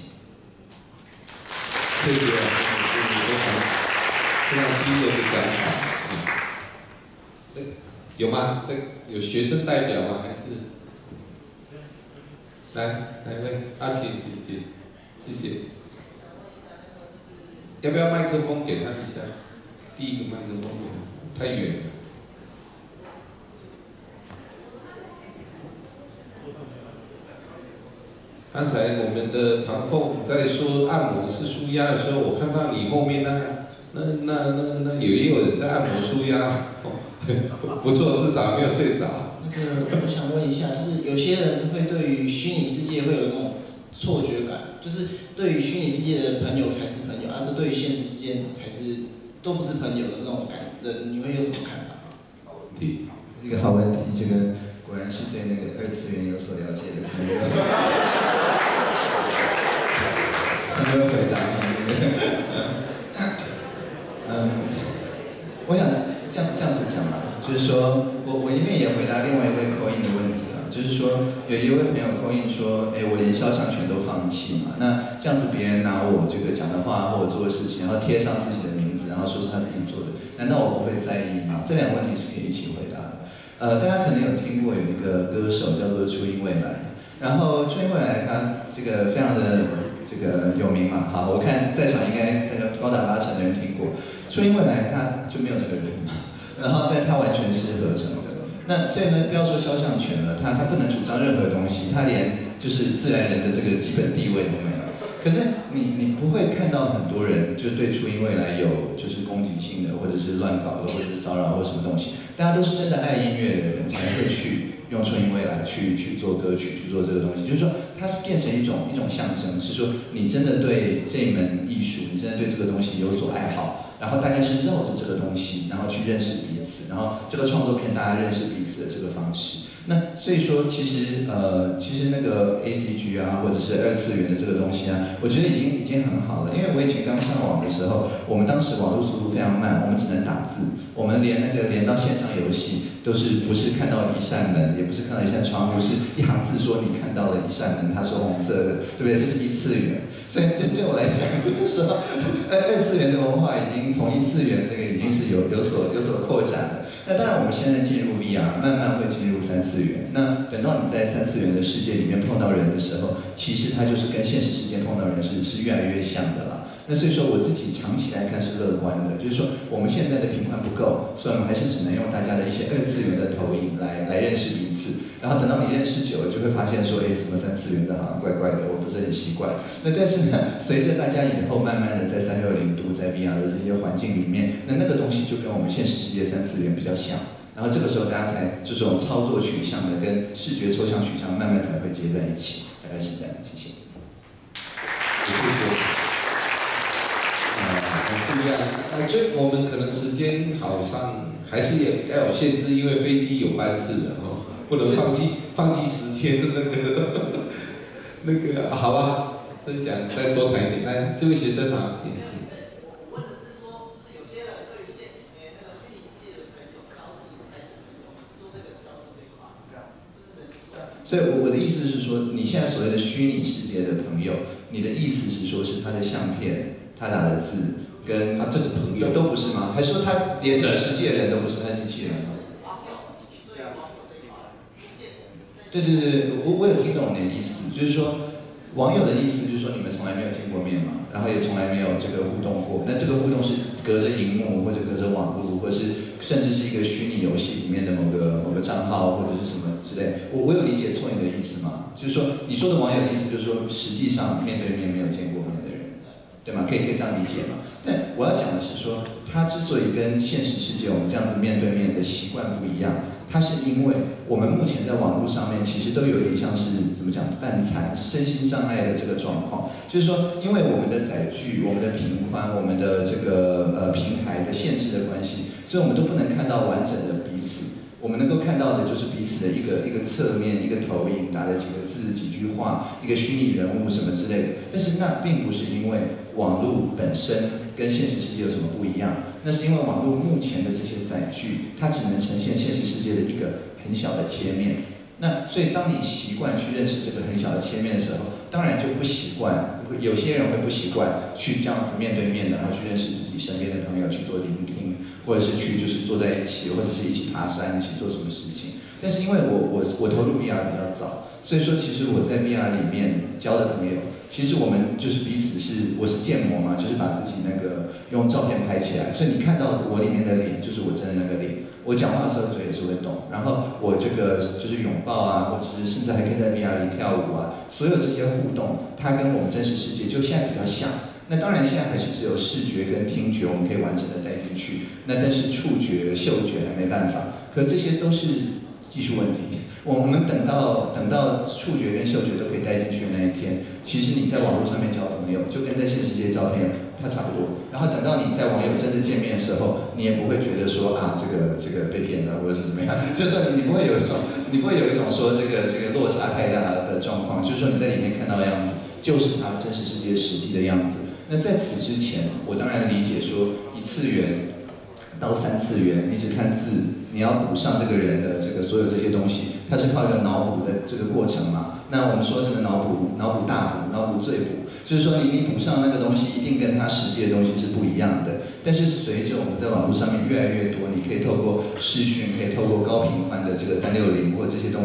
Speaker 3: 谢谢，非常新的一个讲法。有吗？有学生代表吗？还是？来一位，请，谢谢。要不要麦克风给他一下？第一个麦克风太远了。刚才我们的唐凤在说按摩是舒压的时候，我看到你后面那也有人在按摩舒压，不错，至少没有睡着。
Speaker 6: 我想问一下，就是有些人会对于虚拟世界会有那种错觉感，就是对于虚拟世界的朋友才是朋友，这对于现实世界才是都不是朋友的那种感觉，你会有什么看法？
Speaker 1: 一个好问题，这个果然是对那个2次元有所了解的才有。没有回答。我想这样子讲吧，就是说我一面也回答另外一位call in的问题了，就是说有一位朋友call in说，我连肖像权都放弃嘛，那这样子别人拿我这个讲的话或者做的事情，然后贴上自己的名字，然后说是他自己做的，难道我不会在意吗？这两个问题是可以一起回答的。大家可能有听过有一个歌手叫做初音未来，然后初音未来他这个非常的这个有名嘛，好，我看在场应该大家高达80%的人听过。初音未来他就没有这个人嘛，然后但他完全是合成的。那所以呢，不要说肖像权了，他不能主张任何东西，他连就是自然人的这个基本地位都没有。 可是你不会看到很多人就对初音未来有就是攻击性的，或者是乱搞的，或者是骚扰或什么东西。大家都是真的爱音乐的人才会去用初音未来去做歌曲，去做这个东西。就是说，它是变成一种象征，是说你真的对这一门艺术，你真的对这个东西有所爱好，然后大概是绕着这个东西，然后去认识彼此，然后这个创作变成大家认识彼此的这个方式。那所以说，其实那个 ACG 啊，或者是2次元的这个东西啊，我觉得已经很好了。因为我以前刚上网的时候，我们当时网络速度非常慢，我们只能打字，我们连到线上游戏都是不是看到一扇门，也不是看到一扇窗户，是一行字说你看到了一扇门，它是红色的，对不对？这是1次元。所以对我来讲，说2次元的文化已经从1次元这个已经是有所扩展了。那当然，我们现在进入 VR， 慢慢会进入3次元。那等到你在3次元的世界里面碰到人的时候，其实它就是跟现实世界碰到人是越来越像的啦。那所以说，我自己长期来看是乐观的，就是说我们现在的频宽不够，所以我们还是只能用大家的一些2次元的投影来认识彼此。然后等到你认识久了，就会发现说，什么3次元的好像怪怪的，我不是很习惯。那但是呢，随着大家以后慢慢的在360度、在 VR 的这些环境里面，那个东西就跟我们现实世界3次元比较像。然后这个时候大家才这种操作取向的跟视觉抽象取向慢慢才会接在一起，大概是这样。谢谢。
Speaker 3: 谢谢。不一样。就我们可能时间好像还是要有限制，因为飞机有班次的哦，不能放弃时间的那个好吧，再讲再多谈一点。来，这位学生好，请。
Speaker 7: 问的是说，就是有些人对于那个虚拟世界的朋友，然后自己开始说这个交际这一块，
Speaker 1: 所以我的意思是说，你现在所谓的虚拟世界的朋友，你的意思是说是他的相片、他打的字，跟
Speaker 3: 他这个朋友
Speaker 1: 都不是吗？还是说他连实际的人都不是，他是机器人吗？对，我有听懂你的意思，就是说，网友的意思就是说你们从来没有见过面嘛，然后也从来没有这个互动过。那这个互动是隔着荧幕，或者隔着网络，或者是甚至是一个虚拟游戏里面的某个账号，或者是什么之类。我有理解错你的意思吗？就是说，你说的网友的意思就是说，实际上面对面没有见过面的人，对吗？可以这样理解吗？但我要讲的是说，他之所以跟现实世界我们这样子面对面的习惯不一样。它是因为我们目前在网络上面其实都有一点像是怎么讲半残、身心障碍的这个状况，就是说，因为我们的载具、我们的频宽、我们的这个平台的限制的关系，所以我们都不能看到完整的彼此。我们能够看到的就是彼此的一个侧面、一个投影，打了几个字、几句话，一个虚拟人物什么之类的。但是那并不是因为网络本身跟现实世界有什么不一样，那是因为网络目前的这些载具，它只能呈现现实世界的一个很小的切面。那所以当你习惯去认识这个很小的切面的时候，当然就不习惯，有些人会不习惯去这样子面对面的，然后去认识自己身边的朋友，去做聆听，或者是去就是坐在一起，或者是一起爬山，一起做什么事情。但是因为我投入 VR 比较早，所以说其实我在 VR 里面交的朋友，其实我们就是彼此我是建模嘛，就是把自己那个用照片拍起来，所以你看到我里面的脸就是我真的那个脸。我讲话的时候嘴也是会动，然后我这个就是拥抱啊，或者是甚至还可以在 VR 里跳舞啊，所有这些互动，它跟我们真实世界就现在比较像。那当然现在还是只有视觉跟听觉我们可以完整的带进去，那但是触觉、嗅觉还没办法，可这些都是技术问题。我们等到触觉跟嗅觉都可以带进去的那一天，其实你在网络上面交朋友，就跟在现实世界交朋友它差不多。然后等到你在网友真的见面的时候，你也不会觉得说啊这个被骗了或者是怎么样，就是说你不会有一种说这个落差太大的状况，就是说你在里面看到的样子就是它真实世界实际的样子。那在此之前，我当然理解说1次元到3次元，你只看字，你要补上这个人的这个所有这些东西，它是靠一个脑补的这个过程嘛。那我们说这个脑补大补、脑补最补，就是说你补上那个东西，一定跟它实际的东西是不一样的。但是随着我们在网络上面越来越多，你可以透过视讯，可以透过高频宽的这个360或这些东西，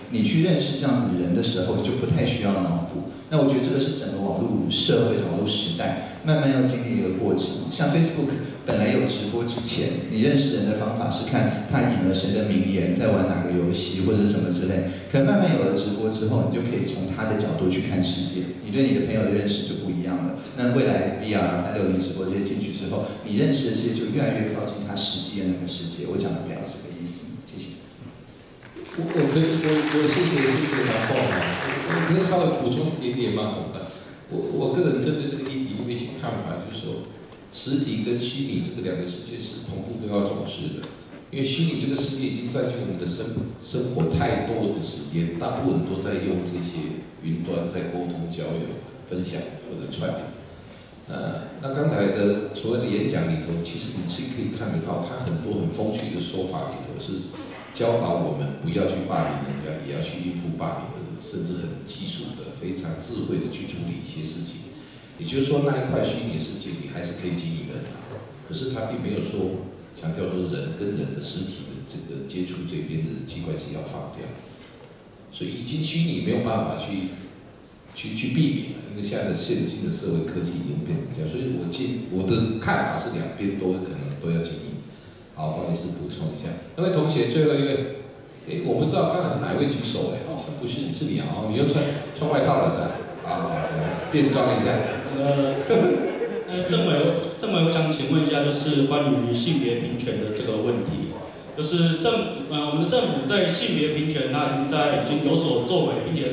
Speaker 1: 你去认识这样子的人的时候，就不太需要脑补。那我觉得这个是整个网络社会、网络时代慢慢要经历一个过程。像 Facebook 本来有直播之前，你认识人的方法是看他引了谁的名言，在玩哪个游戏或者是什么之类。可能慢慢有了直播之后，你就可以从他的角度去看世界，你对你的朋友的认识就不一样了。那未来 VR、360直播这些进去之后，你认识的世界就越来越靠近他实际的那个世界。我讲的比较是这个意思，谢谢。
Speaker 3: 我谢谢蓝凤啊，我可以稍微补充一点点吗？我个人针对这个议题有一些看法，就是说，实体跟虚拟这个两个世界是同步都要重视的，因为虚拟这个世界已经占据我们的生活太多的时间，大部分都在用这些云端在沟通、交流、分享或者串联。那刚才的所谓的演讲里头，其实你是可以看得到，他很多很风趣的说法里头是教导我们不要去霸凌人家，也要去应付霸凌的人，甚至很技术的、非常智慧的去处理一些事情。也就是说，那一块虚拟世界你还是可以经营的，可是他并没有说强调说人跟人的实体的这个接触这边的人际关系要放掉，所以已经虚拟没有办法去避免了，因为现在的现今的社会科技已经变成这样，所以我的看法是两边都可能都要经营。好，不好意思补充一下，那位同学最后一位，我不知道刚才是哪位举手好像不是，是你啊，你又穿外套了是吧？好，变装一下。
Speaker 8: 政委，我想请问一下，就是关于性别平权的这个问题，就是我们的政府对性别平权，它已经有所作为，并且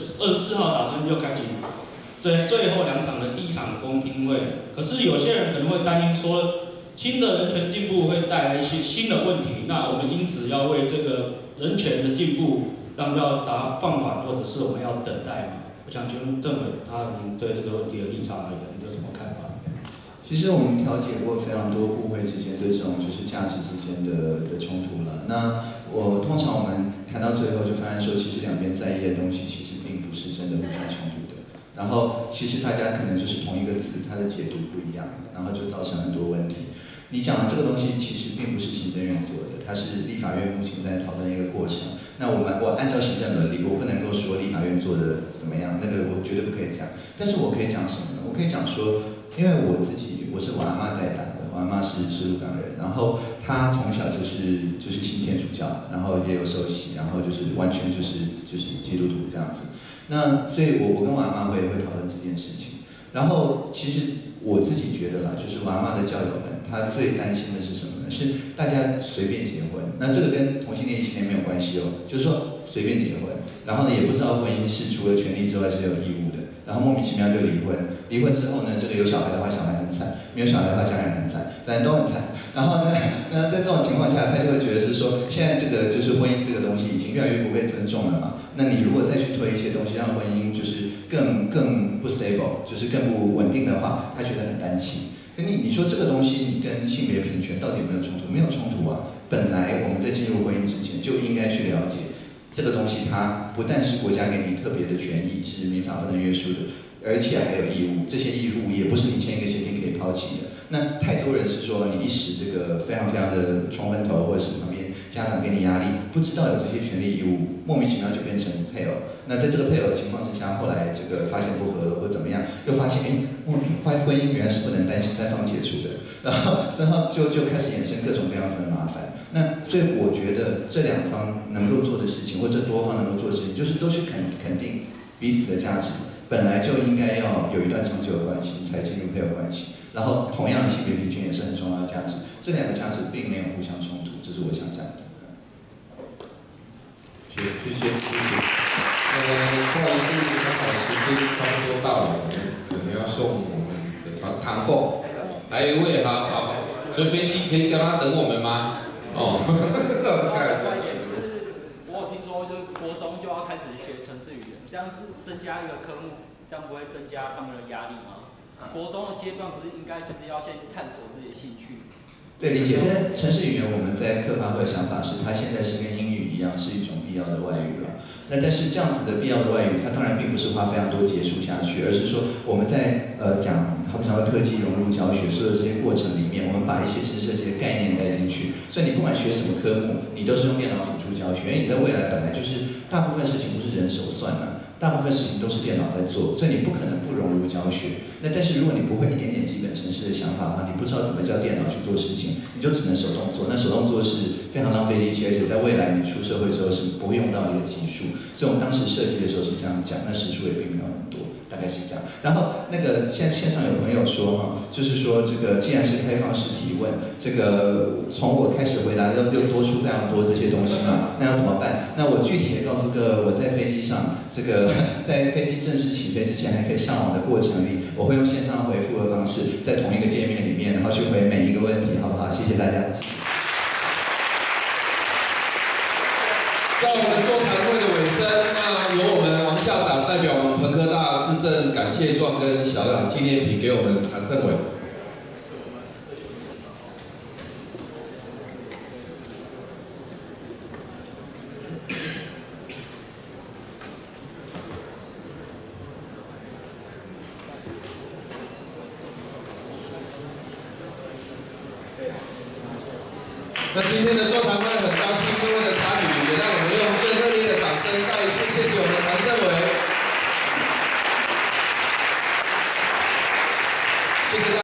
Speaker 8: 24号打算就开启最后2场的第1场公听会。可是有些人可能会担心说，新的人权进步会带来一些新的问题，那我们因此要为这个人权的进步，要达放缓，或者是我们要等待吗？我想请问政委，您对这个问题的立场而言，有什么看法？
Speaker 1: 其实我们调解过非常多部会之间对这种就是价值之间的冲突了。那通常我们谈到最后就发现说，其实两边在意的东西其实并不是真的互相冲突的。然后其实大家可能就是同一个字，它的解读不一样，然后就造成很多问题。你讲的这个东西其实并不是行政院做的，它是立法院目前在讨论一个过程。那我按照行政伦理，我不能够说立法院做的怎么样，那个我绝对不可以讲。但是我可以讲什么呢？我可以讲说，因为我是我阿嬷带大的，我阿嬷是鹿港人，然后她从小就是信天主教，然后也有受洗，然后就是完全就是基督徒这样子。那所以我跟我阿嬷会讨论这件事情。然后其实我自己觉得啦，就是我阿嬷的教友们，他最担心的是什么呢？是大家随便结婚。那这个跟同性恋、异性恋没有关系哦，就是说随便结婚，然后呢也不知道婚姻是除了权利之外是有义务的。然后莫名其妙就离婚，离婚之后呢，这个有小孩的话，小孩很惨；没有小孩的话，家人很惨，反正都很惨。然后呢，在这种情况下，他就会觉得是说，现在这个就是婚姻这个东西已经越来越不被尊重了嘛。那你如果再去推一些东西，让婚姻就是更不 stable， 就是更不稳定的话，他觉得很担心。可你说这个东西，你跟性别平权到底有没有冲突？没有冲突啊。本来我们在进入婚姻之前就应该去了解。这个东西它不但是国家给你特别的权益，是民法不能约束的，而且还有义务。这些义务也不是你签一个协定可以抛弃的。那太多人是说你一时这个非常的冲昏头，或者是旁边家长给你压力，不知道有这些权利义务，莫名其妙就变成配偶。那在这个配偶的情况之下，后来这个发现不合了或怎么样，又发现婚姻原来是不能单方解除的，然后就开始衍生各种各样子的麻烦。那所以我觉得这两方能够做的事情，或者多方能够做的事情，就是都去肯定彼此的价值，本来就应该要有一段长久的关系才进入配偶关系。然后同样的性别平权也是很重要的价值，这两个价值并没有互相冲突，这是我想讲的。
Speaker 3: 谢谢。不好意思，刚好时间差不多到了，我们可能要送我们整团堂后，还有一位好，所以飞机可以叫他等我们吗？哦，
Speaker 5: 就是我有听说，就是国中就要开始学程式语言，这样是增加一个科目，这样不会增加他们的压力吗？国中的阶段不是应该就是要先探索自己的兴趣？
Speaker 1: 对，理解。但程式语言我们在课发会的想法是，它现在是跟英语一样，是一种必要的外语了。那但是这样子的必要的外语，它当然并不是花非常多结束下去，而是说我们在讲科技融入教学所有这些过程里面，我们把一些知识、这些概念带进去。所以你不管学什么科目， 你都是用电脑辅助教学，因为你在未来本来就是大部分事情不是人手算的，大部分事情都是电脑在做，所以你不可能不融入教学。那但是如果你不会一点点基本程式的想法的话，你不知道怎么叫电脑去做事情，你就只能手动做。那手动做是非常浪费力气，而且在未来你出社会之后是不会用到一个技术。所以我们当时设计的时候是这样讲，那时数也并没有很多，大概是这样。然后那个线上有朋友说哈，就是说这个既然是开放式提问，这个从我开始回答又多出非常多这些东西嘛，那要怎么办？那我具体的告诉各位，我在飞机上这个在飞机正式起飞之前还可以上网的过程里，我会用线上回复的方式，在同一个界面里面，然后去回每一个问题，好不好？谢谢大家。
Speaker 3: 在我们座谈会的尾声，那由我们王校长代表我们彭科大致赠感谢状跟小小纪念品给我们谭政伟。那今天的座谈会很高兴各位的参与，也让我们用最热烈的掌声再一次谢谢我们的团长。